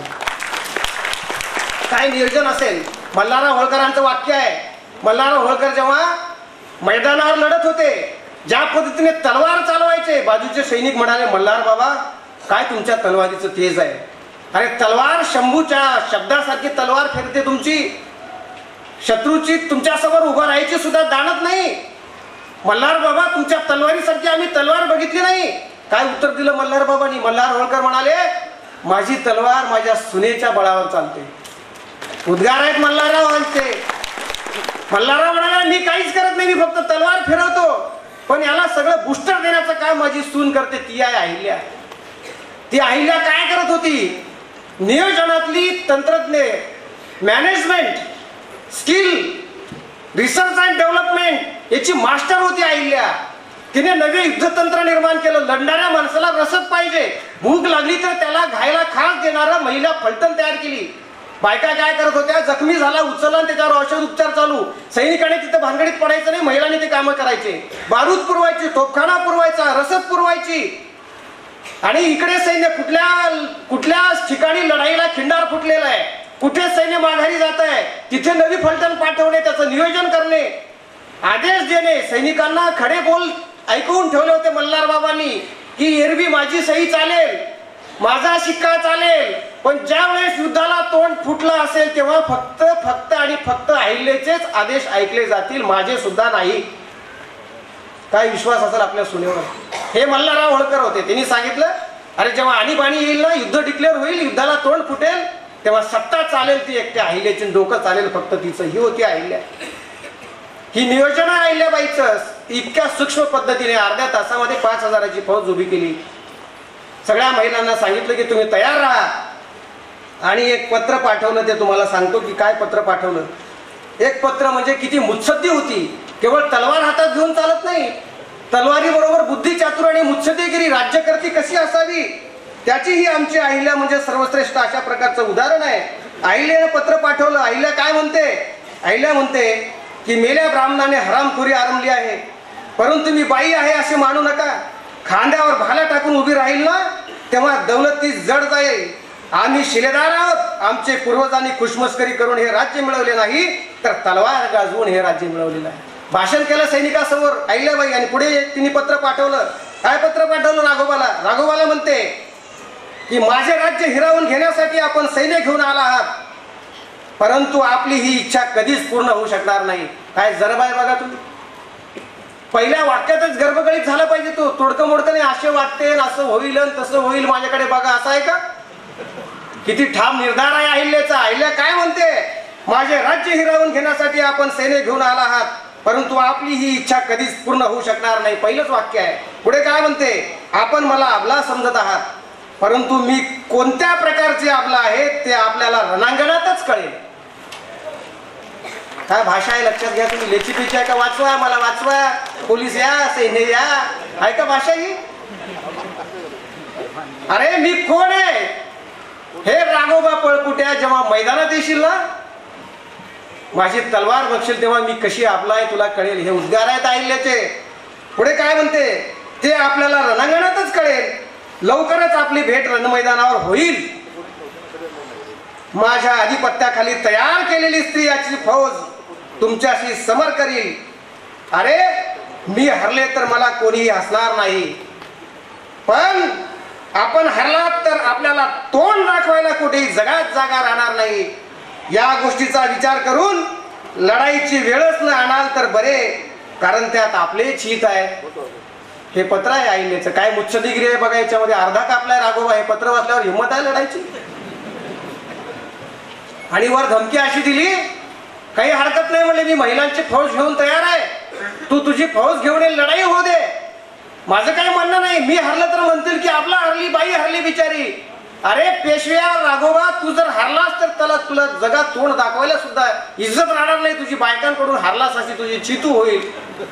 काय नियोजन असेल. मल्हारराव होळकरांचं वाक्य आहे. मल्हारराव होळकर जेव्हा मैदानावर लढत होते, ज्या पद्धतीने तलवार चालवायचे, बाजूचे सैनिक म्हणाले मल्हार बाबा काय तुमच्या तलवारीचं तेज आहे. अरे तलवार शंभूच्या शब्दासारखी तलवार फिरते तुमची, शत्रूची तुमच्यासमोर उभा राहायची सुद्धा दानत नाही. मल्हार बाबा तुमच्या तलवारीसारखी आम्ही तलवार बघितली नाही. काय उत्तर दिलं मल्हार बाबांनी? मल्हार होळकर म्हणाले माझी तलवार माझ्या सुनेच्या बळावर चालते. उद्गार आहेत मल्हाररावांचे. मल्हारराव म्हणाले मी काहीच करत नाही, मी फक्त तलवार फिरवतो, पण याला सगळं बूस्टर देण्याचं काम माझी सून करते, ती आहे अहिल्या. ती अहिल्या काय करत होती? नियोजनातली तंत्रज्ञ, management skill, research and development याची मास्टर होती अहिल्या. तिने नवे युद्धतंत्र निर्माण केलं. लढणाऱ्या माणसाला रसद पाहिजे, भूक लागली तर त्याला घायला खास देणारा महिला फलटण तयार केली. बायका काय करत होत्या? जखमी झाला उचलला आणि त्याच्यावर औषध उपचार चालू. सैनिकांनी तिथं भानगडीत पडायचं नाही, महिलांनी ते कामं करायचे. बारूद पुरवायची, तोफखाना पुरवायचा, रसद पुरवायची. आणि इकडे सैन्य कुठल्या ठिकाणी लढाईला खिंडार फुटलेला आहे, कुठे सैन्य माघारी जात आहे, तिथे नवी फलटण पाठवणे, त्याचं नियोजन करणे, आदेश देणे. सैनिकांना खडे बोल ऐकवून ठेवले होते मल्हार बाबांनी की एरवी माझी सही चालेल, माझा शिक्का चालेल, पण ज्या वेळेस युद्धाला तोंड फुटलं असेल तेव्हा फक्त आणि फक्त अहिल्याचेच आदेश ऐकले जातील, माझे सुद्धा नाही. काय विश्वास असेल आपल्या सुनेवर? हे मल्हारराव होळकर होते. त्यांनी सांगितलं अरे जेव्हा आणीबाणी येईल ना, युद्ध डिक्लेअर होईल, युद्धाला तोंड फुटेल, तेव्हा सत्ता चालेल ती एकट्या अहिल्याची, डोकं चालेल फक्त तिचं. ही होती अहिल्या. ही नियोजन अहिल्याबाईचं इतक्या सूक्ष्म पद्धतीने अर्ध्या तासामध्ये 5000ची फौज उभी केली. सगळ्या महिलांना सांगितलं की तुम्ही तयार राहा. आणि एक पत्र पाठवलं, ते तुम्हाला सांगतो की काय पत्र पाठवलं. एक पत्र म्हणजे किती मुत्सद्दी होती. केवळ तलवार हातात घेऊन चालत नाही, तलवारी बरोबर बुद्धी चातुर आणि मुत्सद्दीगिरी, राज्यकर्ती कशी असावी त्याची ही आमची अहिल्या म्हणजे सर्वश्रेष्ठ अशा प्रकारचं उदाहरण आहे. अहिल्याने पत्र पाठवलं. अहिल्या काय म्हणते? अहिल्या म्हणते की मेल्या ब्राह्मणाने हरामखोरी आरंभली आहे, परंतु मी बाई आहे असे मानू नका. खांद्यावर भाला टाकून उभी राहील ना तेव्हा दौलत ती जड जाईल. आम्ही शिलेदार आहोत. आमचे पूर्वजांनी खुशमस्करी करून हे राज्य मिळवले नाही, तर तलवार गाजवून हे राज्य मिळवलेलं आहे. भाषण केलं सैनिकासमोर अहिल्याबाई. आणि पुढे तिने पत्र पाठवलं. काय पत्र पाठवलं? राघोबाला. राघोबाला म्हणते की माझे राज्य हिरावून घेण्यासाठी आपण सैन्य घेऊन आला आहात, परंतु आपली ही इच्छा कधीच पूर्ण होऊ शकणार नाही. काय जरब आहे बघा तुम्ही. पहिल्या वाक्यातच गर्भगळीत झाला पाहिजे. तो तोडकं मोडकं नाही, असे वाटते असं होईल तसं होईल, माझ्याकडे बघा, असं आहे का? किती ठाम निर्धार आहे अहिल्याचा. अहिल्या काय म्हणते? माझे राज्य हिरावून घेण्यासाठी आपण सैन्य घेऊन आला आहात, परंतु आपली ही इच्छा कधीच पूर्ण होऊ शकणार नाही. पहिलंच वाक्य आहे. पुढे काय म्हणते? आपण मला अबला समजत आहात, परंतु मी कोणत्या प्रकारचे अबला आहे ते आपल्याला रणांगणातच कळेल. काय भाषा आहे लक्षात घ्या तुम्ही. लेचीपिची आहे का? वाचवा, मला वाचवा. पोलीस या, सैन्य या, आहे का भाषा ही? अरे मी कोण आहे? हे राघोबा पळपुट्या, जेव्हा मैदानात येशील ना, माझी तलवार बघशील तेव्हा मी कशी आपला आहे तुला कळेल. हे उद्गार आहेत अहिल्याचे. पुढे काय म्हणते? ते आपल्याला रणांगणातच कळेल. लवकरच आपली भेट रणमैदानावर होईल. माझ्या अधिपत्याखाली तयार केलेली स्त्रियाची फौज तुमच्याशी समर करील. अरे मी हरले तर मला कोणीही हसणार नाही, पण आपण हरलात तर आपल्याला तोंड दाखवायला कुठेही जगात जागा राहणार नाही. या गोष्टीचा विचार करून लढाईची वेळच न आणाल तर बरे, कारण त्यात आपलेच हित आहे. हे पत्र आहे अहिल्याचं. काय मुत्सद्दीगिरी आहे बघा याच्यामध्ये. अर्धा कापलाय राघोबा. हे पत्र वाचल्यावर हिंमत आहे लढायची. आणि वर धमकी अशी दिली, काही हरकत नाही म्हणले, मी महिलांची फौज घेऊन तयार आहे, तू तुझी फौज घेऊन लढाई होऊ दे, माझं काही म्हणणं नाही. मी हरलं तर म्हणतील की आपला हरली, बाई हरली बिचारी. अरे पेशव्या राघोबा, तू जर हरलास तर तुला जगात तोंड दाखवायला सुद्धा इज्जत राहणार नाही. तुझी बायकांकडून हरलास अशी तुझी चितू होईल.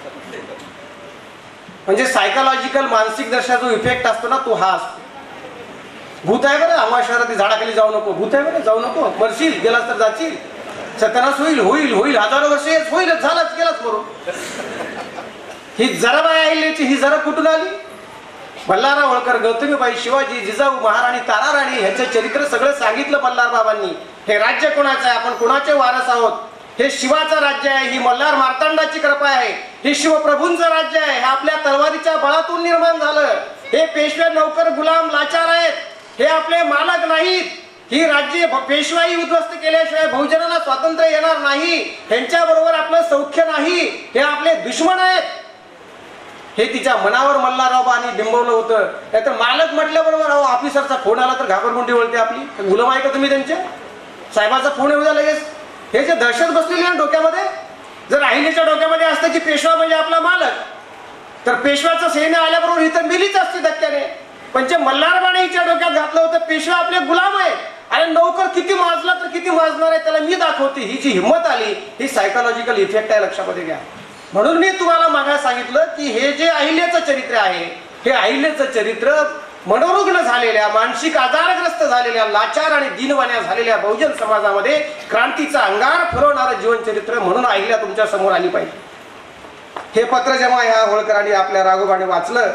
म्हणजे सायकोलॉजिकल मानसिक दशा जो इफेक्ट असतो ना, तो हा असतो. भूत आहे बरं, अमावास्या झाडाखाली जाऊ नको, भूत आहे बरं, जाऊ नको, मरशील, गेलास तर जाशील, सत्यानाश होईल, होईल होईल, हजारो वर्ष होईलच, झालाच गेलाच मरून. ही जरब आहे अहिल्याची. ही जरब कुठून आली? मल्हारराव होळकर, गौतमीबाई, शिवाजी, जिजाऊ, महाराणी, ताराराणी ह्याचं चरित्र सगळं सांगितलं मल्हार बाबांनी. हे राज्य कोणाचं आहे, आपण कोणाचे वारस आहोत, हे शिवाचं राज्य आहे, ही मल्हार मार्तंडाची कृपा आहे, हे शिवप्रभूंचं राज्य आहे, हे आपल्या तलवारीच्या बळातून निर्माण झालं. हे पेशवे नौकर गुलाम लाचार आहेत, हे आपले मालक नाहीत. ही राज्य पेशवाई उद्ध्वस्त केल्याशिवाय बहुजनाला स्वातंत्र्य येणार नाही. त्यांच्या बरोबर आपलं सौख्य नाही, हे आपले दुश्मन आहेत. हे तिच्या मनावर मल्हाररावांनी बिंबवलं होतं. नाहीतर मालक म्हटल्याबरोबर ऑफिसरचा फोन आला तर घाबरगुंडी वळते आपली. गुलाम आहे का तुम्ही त्यांचे? साहेबाचा फोन येऊ द्या लगेच. हे जे दहशत बसलेली आहे डोक्यामध्ये, जर अहिलेच्या डोक्यामध्ये असतं की पेशवा म्हणजे आपला मालक, तर पेशवाचं सैन्य आल्याबरोबर ही तर मिलीच असते धक्क्याने. पण जे मल्हारबाने हिच्या डोक्यात घातलं होतं पेशवा आपले गुलाम आहे, अरे नौकर किती माजला तर किती माजणार आहे त्याला मी दाखवते, ही जी हिंमत आली ही सायकोलॉजिकल इफेक्ट आहे, लक्षामध्ये घ्या. म्हणून मी तुम्हाला मागे सांगितलं की हे जे अहिल्याचं चरित्र आहे, हे अहिल्याचं चरित्र मनोरुग्ण झालेल्या, मानसिक आजारग्रस्त झालेल्या, लाचार आणि दीनवाण्या झालेल्या बहुजन समाजामध्ये क्रांतीचा अंगार फुलवणारं जीवन चरित्र म्हणून अहिल्या तुमच्या समोर आली पाहिजे. हे पत्र जेव्हा ह्या होळकरांनी आपल्या राघोबाने वाचलं,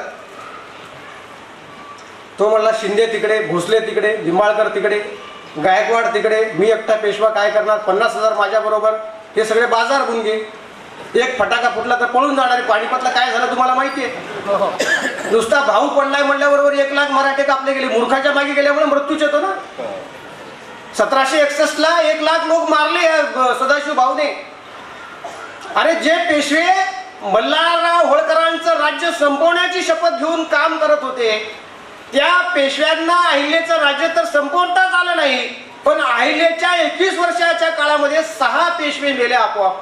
तो म्हणला शिंदे तिकडे, भोसले तिकडे, लिंबाळकर तिकडे, गायकवाड तिकडे, मी एकटा पेशवा काय करणार, 50,000 माझ्या बरोबर, हे सगळे बाजार गुंगे. एक फटाका फुटला तर पळून जाणारे. पाणीपतला काय झालं तुम्हाला माहितीये? नुसता भाऊ पडलाय म्हणल्याबरोबर 1 लाख मराठे कापले गेले. मूर्खाच्या मागे गेल्यामुळे मृत्यूच येतो ना. 1761 ला 1 लाख लोक मारले सदाशिव भाऊने. अरे जे पेशवे मल्हारराव होळकरांचं राज्य संपवण्याची शपथ घेऊन काम करत होते, त्या पेशव्यांना अहिल्याचं राज्य तर संपवताच आलं नाही, पण अहिल्याच्या 21 वर्षाच्या काळामध्ये 6 पेशवे मेले आपोआप.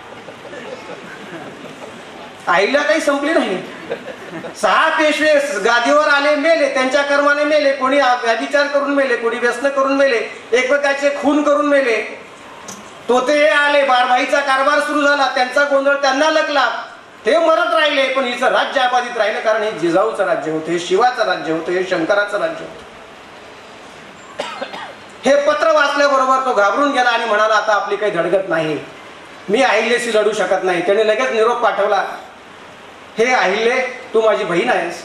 अहिल्या काही संपली नाही. 6 पेशवे गादीवर आले, मेले, त्यांच्या कर्माने मेले. कोणी व्यभिचार करून मेले, कोणी व्यसन करून मेले, एकमेकाचे खून करून मेले. तोते आले, बारभाईचा कारभार सुरू झाला, त्यांचा गोंधळ त्यांना लकला, ते मरत राहिले. पण हिचं राज्य अबाधित राहिलं, कारण हे जिजाऊचं राज्य होतं, हे शिवाचं राज्य होतं, हे शंकराचं राज्य होतं. हे पत्र वाचल्याबरोबर तो घाबरून गेला आणि म्हणाला आता आपली काही धडगत नाही, मी अहिल्याशी लढू शकत नाही. त्याने लगेच निरोप पाठवला, हे अहिल्ये तू माझी बहीण आहेस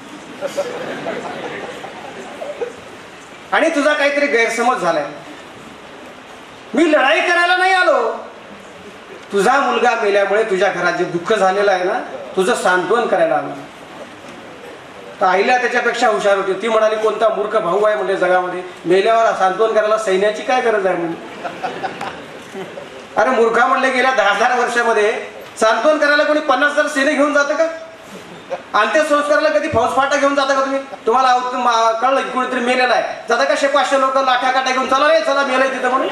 आणि तुझा काहीतरी गैरसमज झालाय. मी लढाई करायला नाही आलो, तुझा मुलगा मेल्यामुळे तुझ्या घरात जे दुःख झालेलं आहे ना, तुझं सांत्वन करायला आलो. तर अहिल्या त्याच्यापेक्षा हुशार होती. ती म्हणाली कोणता मूर्ख भाऊ आहे म्हणजे जगामध्ये, मेल्यावर सांत्वन करायला सैन्याची काय गरज आहे म्हणजे. अरे मूर्खा म्हणले गेल्या 10,000 वर्षामध्ये सांत्वन करायला कोणी 50,000 सेने घेऊन जातं का? अंत्यसंस्काराला कधी फौजफाटा घेऊन जाता का तुम्ही? तुम्हाला कळलं की कोणीतरी मेलेला आहे, जाता का 500 लोक लाठ्या काट्या घेऊन, चला रे चला मेलंय तिथं म्हणून.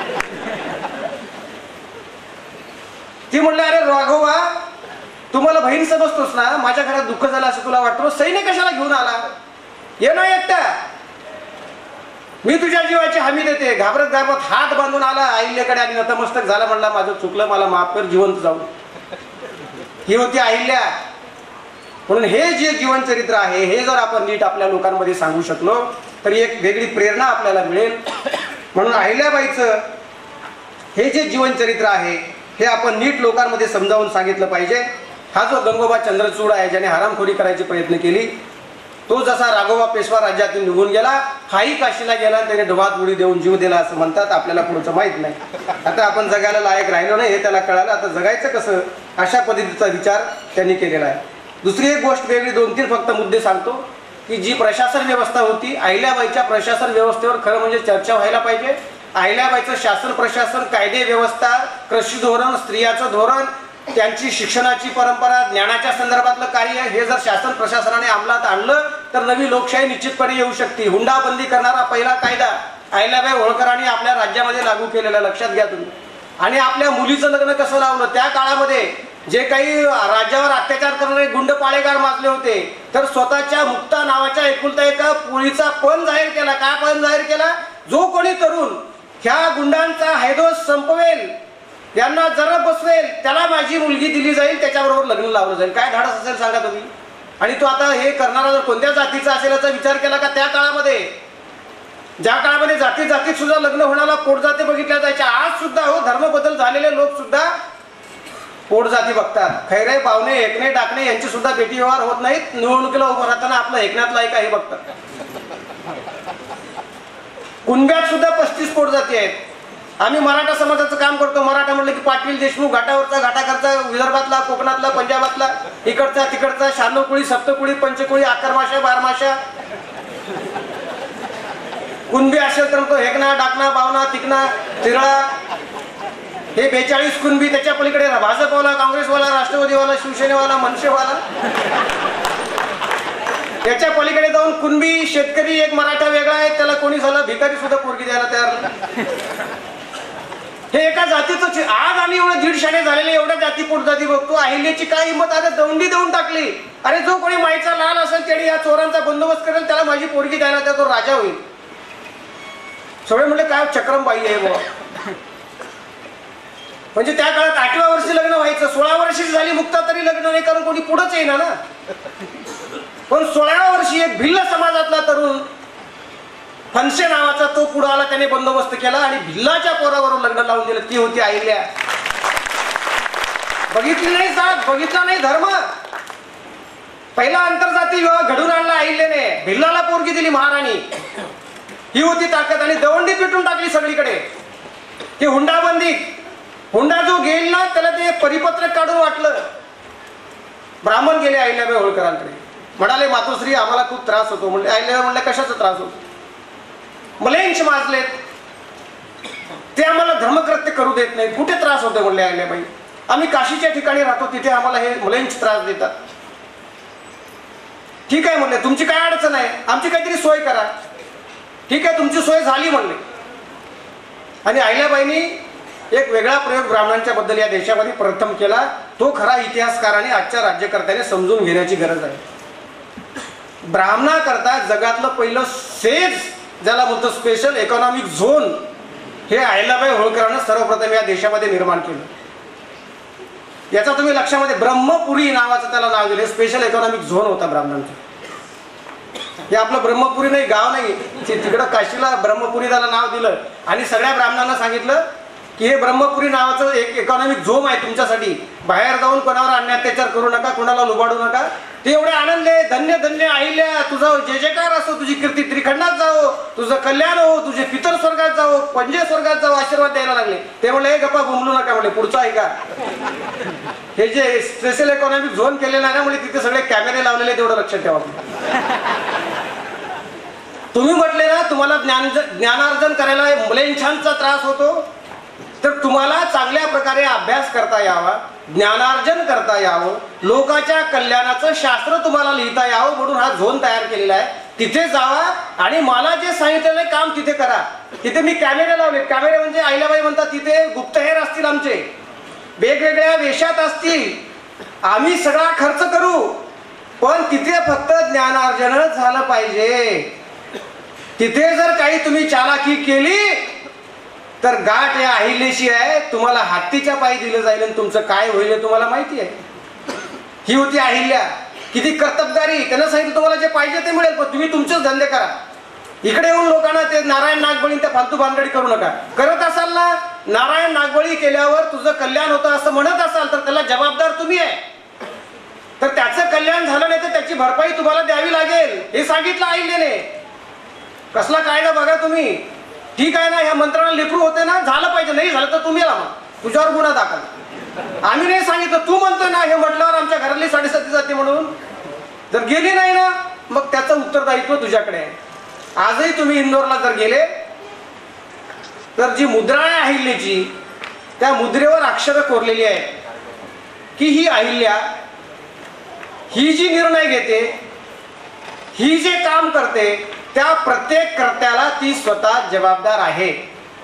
ती म्हणले अरे राघोबा तुम्हाला बहीण समजतोस ना, माझ्या घरात दुःख झालं असं तुला वाटतं, सैन्य कशाला घेऊन आला, ये ना एकटा, मी तुझ्या जीवाची हमी देते. घाबरत घाबरत हात बांधून आला अहिल्याकडे आणि नतमस्तक झाला, म्हणला माझं चुकलं, मला माफ कर, जिवंत जाऊ. ही होती अहिल्या. म्हणून हे जे जीवन चरित्र आहे हे जर आपण नीट आपल्या लोकांमध्ये सांगू शकलो तर एक वेगळी प्रेरणा आपल्याला मिळेल. म्हणून अहिल्याबाईचं हे जे जीवन चरित्र आहे हे आपण नीट लोकांमध्ये समजावून सांगितलं पाहिजे. हा जो गंगोबा चंद्रचूड आहे ज्याने हरामखोरी करायचे प्रयत्न केली, तो जसा राघोबा पेशवा राज्यातून निघून गेला, हाही काशीला गेला, त्याने डोहात उडी देऊन जीव दिला असं म्हणतात. आपल्याला पुढचं माहित नाही. आता आपण जगायला लायक राहिलो नाही हे त्याला कळालं, आता जगायचं कसं अशा पद्धतीचा विचार त्यांनी केलेला आहे. दुसरी एक गोष्ट वेगळी 2-3 फक्त मुद्दे सांगतो की जी प्रशासन व्यवस्था होती, अहिल्याबाईच्या प्रशासन व्यवस्थेवर खरं म्हणजे चर्चा व्हायला पाहिजे. अहिल्याबाईचं शासन प्रशासन, कायदे व्यवस्था, कृषी धोरण, स्त्रियाचं धोरण, त्यांची शिक्षणाची परंपरा, ज्ञानाच्या संदर्भातलं कार्य हे जर शासन प्रशासनाने अंमलात आणलं तर नवी लोकशाही निश्चितपणे येऊ शकते. हुंडाबंदी करणारा पहिला कायदा अहिल्याबाई होळकरांनी आपल्या राज्यामध्ये लागू केलेला, लक्षात घ्या तुम्ही. आणि आपल्या मुलीचं लग्न कसं लावलं, त्या काळामध्ये जे काही राज्यावर अत्याचार करणारे गुंड पाळेगार माजले होते तर स्वतःच्या मुक्ता नावाच्या एकुलता एका पोळीचा पण जाहीर केला. काय पण जाहीर केला? जो कोणी तरुण ह्या गुंडांचा हैदोस संपवेल, यांना जरा बसवेल, त्याला माझी मुलगी दिली जाईल, त्याच्याबरोबर लग्न लावलं जाईल. काय धाडस असेल सांगा तुम्ही. आणि तो आता हे करणारा जर कोणत्या जातीचा असेल याचा विचार केला का? त्या काळामध्ये, ज्या काळामध्ये जाती जातीत सुद्धा लग्न होण्याला पोटजाती बघितल्या जायच्या, आज सुद्धा हो धर्म बदल झालेले लोक सुद्धा पोटजाती बघतात. खैरे पाहुणे एकणे टाकणे यांची सुद्धा बेटी व्यवहार होत नाहीत. निवडणुकीला उभं राहताना आपलं ऐकण्यातलं आहे का हे बघतात. कुणब्यात सुद्धा 35 पोटजाती आहेत. आम्ही मराठा समाजाचं काम करतो. मराठा म्हटलं की पाटील, देशमुख, घाटावरचा, घाटाकरचा, विदर्भातला, कोकणातला, पंजाबातला, इकडचा तिकडचा, शानोकुळी, सप्तकुळी, पंचकुळी, आकरमाशा, बारमाशा, कुणबी असेल तर तो हेकना, डाकना, बावना, तिकना, तिरळा, हे 42 कुणबी. त्याच्या पलीकडे भाजपवाला, काँग्रेसवाला, राष्ट्रवादीवाला, शिवसेनेवाला, मनसेवाला. त्याच्या पलीकडे जाऊन कुणबी, शेतकरी, एक मराठा वेगळा आहे, त्याला कोणी झालं भिकारी सुद्धा पोरगी द्यायला तयार नाही. हे एका जातीच. आज आम्ही एवढं दीडशाने झालेले एवढ्या जाती पोटजाती बघतो. अहिल्याची काय हिंमत, आता दौंडी देऊन टाकली. अरे जो कोणी माईचा लाल असेल त्याने या चोरांचा बंदोबस्त करेल, त्याला माझी पोरगी द्यायला त्या तो राजा होईल. सगळे म्हणले काय चक्रमबाई आहे बुवा. म्हणजे त्या काळात 8व्या वर्षी लग्न व्हायचं, 16 वर्षी झाली मुक्ता तरी लग्न नाही, कारण कोणी पुढंच येईना ना. पण 16व्या वर्षी एक भिल्ल समाजातला तरुण फणसे नावाचा तो पुढे आला, त्याने बंदोबस्त केला आणि भिल्लाच्या पोरावरून लग्न लावून दिलं. ती होती अहिल्या. बघितली नाही साथ, बघितला नाही धर्म. पहिला आंतरजातीय विवाह घडून आणला अहिल्याने, भिल्लाला पोरगी दिली महाराणी. ही होती ताकद. आणि दवंडी पिटून टाकली सगळीकडे. ती हुंडाबंदी, हुंडा जो गेल ना त्याला ते परिपत्रक काढून वाटलं. ब्राह्मण गेले अहिल्याबाई होळकरांकडे, म्हणाले मातोश्री आम्हाला खूप त्रास होतो. म्हणले अहिल्याबाई म्हणले कशाचा त्रास होतो. मलेंच माजलेत, ते आम्हाला धर्मकृत्य करू देत नाहीत. कुठे त्रास होतो म्हणले अहिल्याबाई. आम्ही काशीच्या ठिकाणी राहतो, तिथे आम्हाला हे मलेंच त्रास देतात. ठीक आहे म्हणले, तुमची काय अडचण आहे, आमची काहीतरी सोय करा. ठीक आहे, तुमची सोय झाली म्हणले. आणि अहिल्याबाईंनी एक वेगळा प्रयोग ब्राह्मणांच्या बद्दल या देशामध्ये प्रथम केला. तो खरा इतिहासकाराने आजच्या राज्यकर्त्याने समजून घेण्याची गरज आहे. ब्राह्मणाकरता जगातलं पहिलं सेज, ज्याला म्हणतो स्पेशल इकॉनॉमिक झोन, हे अहिल्याबाई होळकरांना सर्वप्रथम या देशामध्ये निर्माण केलं. याचा तुम्ही लक्षामध्ये, ब्रह्मपुरी नावाचं त्याला नाव दिले. स्पेशल इकॉनॉमिक झोन होता ब्राह्मणांचा. हे आपलं ब्रह्मपुरी नाही, गाव नाही, तिकडं काशीला ब्रह्मपुरी त्याला नाव दिलं. आणि सगळ्या ब्राह्मणांना सांगितलं की हे ब्रह्मपुरी नावाचं एक इकॉनॉमिक झोन आहे तुमच्यासाठी. बाहेर जाऊन कोणावर अन्याय अत्याचार करू नका, कोणाला लुबाडू नका. ते एवढे आनंदे, धन्य धन्य अहिल्या, तुझा जय जयकार असो, तुझी कीर्ती त्रिखंडात जावो, तुझं कल्याण हो, तुझे पितर स्वर्गात जावो, पंजे स्वर्गात जावो, आशीर्वाद द्यायला लागले. ते म्हणले हे गप्पा बुमलू नका म्हणले, पुढचं आहे का. हे जे स्पेशल इकॉनॉमिक झोन केलेलं आहे ना, म्हणजे तिथे सगळे कॅमेरे लावलेले, तेवढं लक्षात ठेवा. तुम्ही म्हटले ना तुम्हाला ज्ञानार्जन करायला मुलेंछांचा त्रास होतो, तर तुम्हाला चांगल्या प्रकारे अभ्यास करता यावा, ज्ञानार्जन करता यावं, लोकांच्या कल्याणाचं शास्त्र तुम्हाला लिहिता यावं म्हणून हा झोन तयार केलेला आहे. तिथे जावा आणि मला जे सांगितलेलं काम तिथे करा. तिथे मी कॅमेरे लावले. कॅमेरे म्हणजे अहिल्याबाई म्हणतात तिथे गुप्तहेर असतील, आमचे वेगवेगळ्या वेशात असतील, आम्ही सगळा खर्च करू, पण तिथे फक्त ज्ञानार्जनच झालं पाहिजे. तिथे जर काही तुम्ही चालाकी केली तर गाठ या अहिल्याशी आहे, तुम्हाला हत्तीच्या पायी दिलं जाईल आणि तुमचं काय होईल तुम्हाला माहिती आहे. ही होती अहिल्या. किती कर्तबगारी. त्यांना सांगितलं तुम्हाला जे पाहिजे ते मिळेल, पण तुम्ही तुमचेच धंदे करा. इकडे येऊन लोकांना ते नारायण नागबळी त्या फालतू भानगडी करू नका. करत असाल ना नारायण नागबळी केल्यावर तुझं कल्याण होतं असं म्हणत असाल तर त्याला जबाबदार तुम्ही आहे. तर त्याचं कल्याण झालं नाही तर त्याची भरपाई तुम्हाला द्यावी लागेल, हे सांगितलं अहिल्याने. कसला कायदा बघा तुम्ही. ठीक आहे ना, ह्या मंत्र्यांना लेकरू होते ना, झालं पाहिजे, नाही झालं तर तुम्ही लावा, तुझ्यावर गुन्हा दाखल. आम्ही नाही सांगितलं, तू म्हणतोय ना हे म्हटल्यावर आमच्या घरातली 7.5 जाते म्हणून. जर गेली नाही ना मग त्याचं उत्तरदायित्व तुझ्याकडे आहे. आजही तुम्ही इंदोरला जर गेले तर जी मुद्रा आहे अहिल्याची, त्या मुद्रेवर अक्षरं कोरलेली आहेत की ही अहिल्या, ही जी निर्णय घेते, ही जे काम करते, त्या प्रत्येक कर्त्याला ती स्वतः जबाबदार आहे.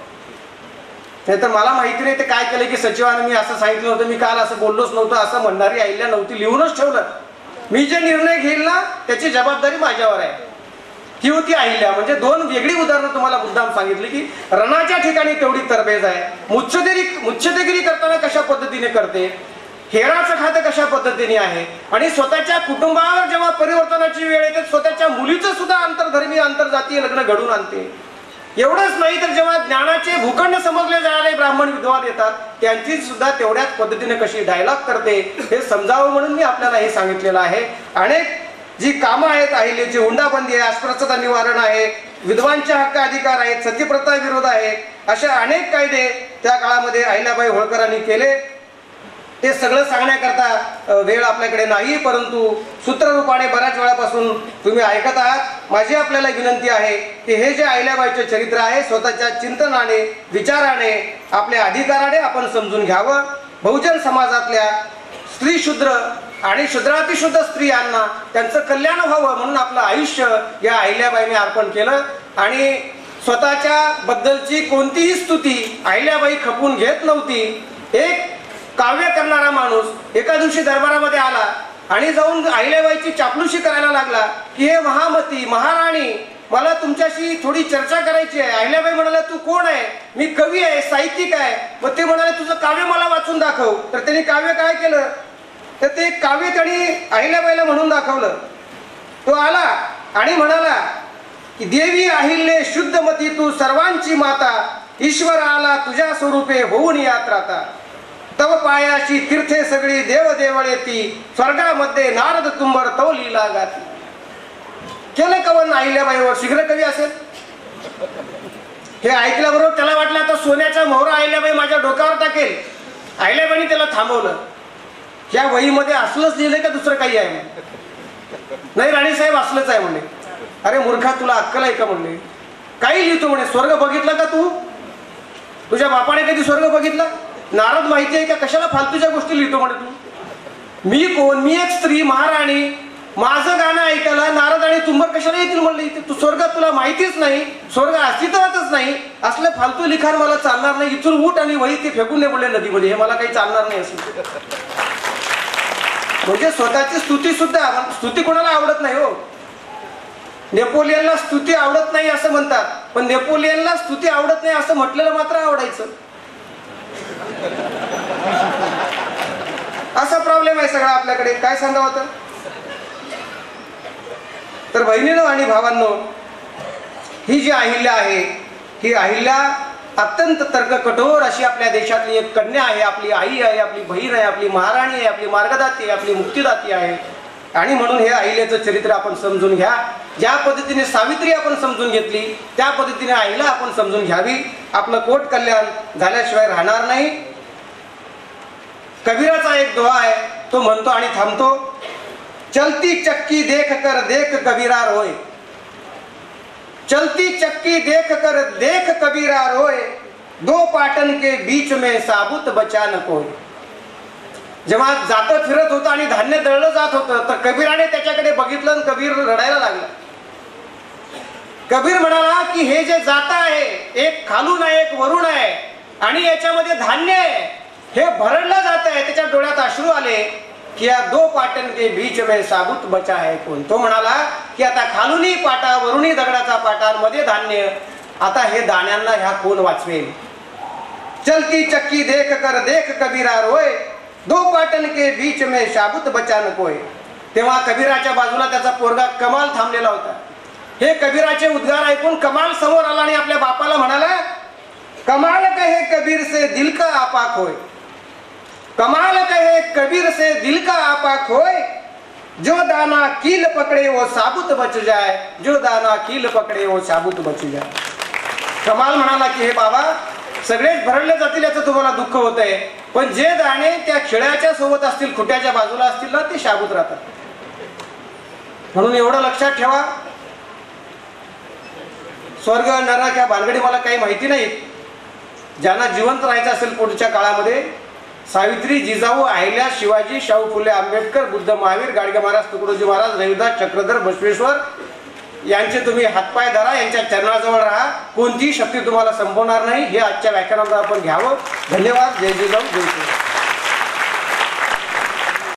तर मला माहिती नाही ते काय केलं की सचिवाने मी असं सांगितलं होतं, मी काल असं बोललोच नव्हतं असं म्हणणारी अहिल्या नव्हती. लिहूनच ठेवलं, मी जे निर्णय घेईल ना त्याची जबाबदारी माझ्यावर आहे. ही होती अहिल्या. म्हणजे दोन वेगळी उदाहरणं तुम्हाला मुद्दाम सांगितली की रणाच्या ठिकाणी तेवढी तरबेज आहे, मुच्छतेगिरी करताना कशा पद्धतीने करते, हेराचं खातं कशा पद्धतीने आहे, आणि स्वतःच्या कुटुंबावर जेव्हा परिवर्तनाची वेळ येते स्वतःच्या मुलीचं सुद्धा आंतरधर्मीय आंतरजातीय लग्न घडून आणते. एवढंच नाही तर जेव्हा ज्ञानाचे भूखंड समजले जाणारे ब्राह्मण विद्वान येतात त्यांची सुद्धा तेवढ्याच पद्धतीने कशी डायलॉग करते हे समजावं म्हणून मी आपल्याला हे सांगितलेलं आहे. अनेक जी कामं आहेत अहिल्याची, हुंडाबंदी आहे, अस्पृश्यता निवारण आहे, विधवांचे हक्क अधिकार आहेत, सतीप्रथा विरोध आहे, अशा अनेक कायदे त्या काळामध्ये अहिल्याबाई होळकरांनी केले. ते सगळं सांगण्याकरता वेळ आपल्याकडे नाही, परंतु सूत्ररूपाने बऱ्याच वेळापासून तुम्ही ऐकत आहात. माझी आपल्याला विनंती आहे की हे जे अहिल्याबाईचे चरित्र आहे स्वतःच्या चिंतनाने, विचाराने, आपल्या अधिकाराने आपण समजून घ्यावं. बहुजन समाजातल्या स्त्री शूद्र आणि शूद्रातिशुद्ध स्त्रियांना त्यांचं कल्याण व्हावं म्हणून आपलं आयुष्य या अहिल्याबाईने अर्पण केलं. आणि स्वतःच्या बद्दलची कोणतीही स्तुती अहिल्याबाई खपवून घेत नव्हती. एक काव्य करणारा माणूस एका दिवशी दरबारामध्ये आला आणि जाऊन अहिल्याबाईची चापलुशी करायला लागला की हे महामती, महाराणी, मला तुमच्याशी थोडी चर्चा करायची आहे. अहिल्याबाई म्हणाल्या, तू कोण आहे? मी कवी आहे, साहित्यिक आहे. मग ते म्हणाले, तुझं काव्य मला वाचून दाखव. तर त्यांनी काव्य काय केलं, तर ते काव्य त्यांनी अहिल्याबाईला म्हणून दाखवलं. तो आला आणि म्हणाला की देवी अहिल्ये शुद्धमती तू सर्वांची माता, ईश्वर आला तुझ्या स्वरूपे होऊन यात राहता. तव पायाशी तीर्थे सगळी देव देवळ येती, स्वर्गामध्ये नारद तुंबर तो लीला गाती. केलं कवन अहिल्याबाईवर. शीघ्र कवी असेल. हे ऐकल्याबरोबर त्याला वाटलं आता सोन्याचा मोहरा अहिल्याबाई माझ्या डोक्यावर टाकेल. अहिल्याबाईने त्याला थांबवलं. या वहीमध्ये असलंच लिहिलंय का दुसरं काही आहे? नाही राणीसाहेब, असलंच आहे म्हणले. अरे मूर्खा, तुला अक्कल आहे का म्हणले? काही लिहितो म्हणे. स्वर्ग बघितला का तू? तुझ्या बापाने कधी स्वर्ग बघितला? नारद माहिती आहे का? कशाला फालतूच्या गोष्टी लिहितो म्हणे तू? मी कोण? मी एक स्त्री, महाराणी. माझं गाणं ऐकायला नारद आणि तुंबर कशाला येतील म्हणले इथे? तू स्वर्ग तुला माहितीच नाही, स्वर्ग अस्तित्वातच नाही. असलं फालतू लिखाण मला चालणार नाही. इथून उठ आणि वही ते फेकून दे म्हणले नदीमध्ये. हे मला काही चालणार नाही असं. म्हणजे स्वतःची स्तुती सुद्धा, स्तुती कोणाला आवडत नाही हो. नेपोलियनला स्तुती आवडत नाही असं म्हणतात, पण नेपोलियनला स्तुती आवडत नाही असं म्हटलेलं मात्र आवडायचं. असा प्रॉब्लेम आहे सगळा आपल्याकडे. काय सांगावं होतं? तर बहिणींनो आणि भावांनो, ही जी अहिल्या आहे, ही अहिल्या अत्यंत तर्क कठोर अशी आपल्या देशातली एक कन्या आहे. आपली आई आहे, आपली बहीण आहे, आपली महाराणी आहे, आपली मार्गदाती आहे, आपली मुक्तिदाती आहे. आणि म्हणून हे अहिल्याचं चरित्र आपण समजून घ्या. ज्या पद्धतीने सावित्री आपण समजून घेतली त्या पद्धतीने अहिल्या आपण समजून घ्यावी. आपलं कोट कल्याण झाल्याशिवाय राहणार नाही. कबीराचा एक दोहा आहे, तो म्हणतो आणि थांबतो. चलती चक्की देख कर देख कबीरा रोय, चलती चक्की देख कर देख कबीरा रोय, दो पाटन के बीच में साबुत बचा न कोय. जेव्हा जात फिरत होतं आणि धान्य दळलं जात होतं तर कबीराने त्याच्याकडे बघितलं आणि कबीर रडायला लागला. कबीर म्हणाला की हे जे जात आहे, एक खालून आहे एक वरून आहे आणि याच्यामध्ये धान्य आहे, हे भरडलं जात आहे. त्याच्या डोळ्यात अश्रू आले की या दो पाटन के बीच में साबुत बचा है कोण. तो म्हणाला की आता खालूनही पाटा वरूनही दगडाचा पाटा, मध्ये धान्य, आता हे दाण्यांना ह्या कोण वाचवेल. चलती चक्की देख कर देख कबीरा रोय, दो पाटन के बीच में साबुत बचा न कोय. तेव्हा कबीराच्या बाजूला त्याचा पोरगा कमाल थांबलेला होता. हे कबीराचे उद्गार ऐकून कमाल समोर आला आणि आपल्या बापाला म्हणाला, कमाल कहे कबीर से दिल का आपाक होय, कमाल कहे कबीर से दिल का आपाक होय, जो दाना कील पकड़े वो साबुत बच जाए, जो दाना कील पकड़े वो साबुत बच जाए. कमाल म्हणाला की हे बाबा, सगळेच भरडले जातील याचं तुम्हाला दुःख होतंय, पण जे दाणे त्या खिळ्याच्या सोबत असतील, खुट्याच्या बाजूला असतील ना, ते शाबूत राहतात. म्हणून एवढं लक्षात ठेवा. स्वर्ग नरक या भानगडी मला काही माहिती नाही. ज्यांना जिवंत राहायचं असेल पुढच्या काळामध्ये, सावित्री, जिजाऊ, अहिल्या, शिवाजी, शाहू फुले आंबेडकर, बुद्ध, महावीर, गाडगे महाराज, तुकडोजी महाराज, रविदास, चक्रधर, बसवेश्वर यांचे तुम्ही हातपाय धरा, यांच्या चरणाजवळ राहा. कोणतीही शक्ती तुम्हाला संपवणार नाही. हे आजच्या व्याख्यानात आपण घ्यावं. धन्यवाद. जय जिजाऊ, जय श्रीराम.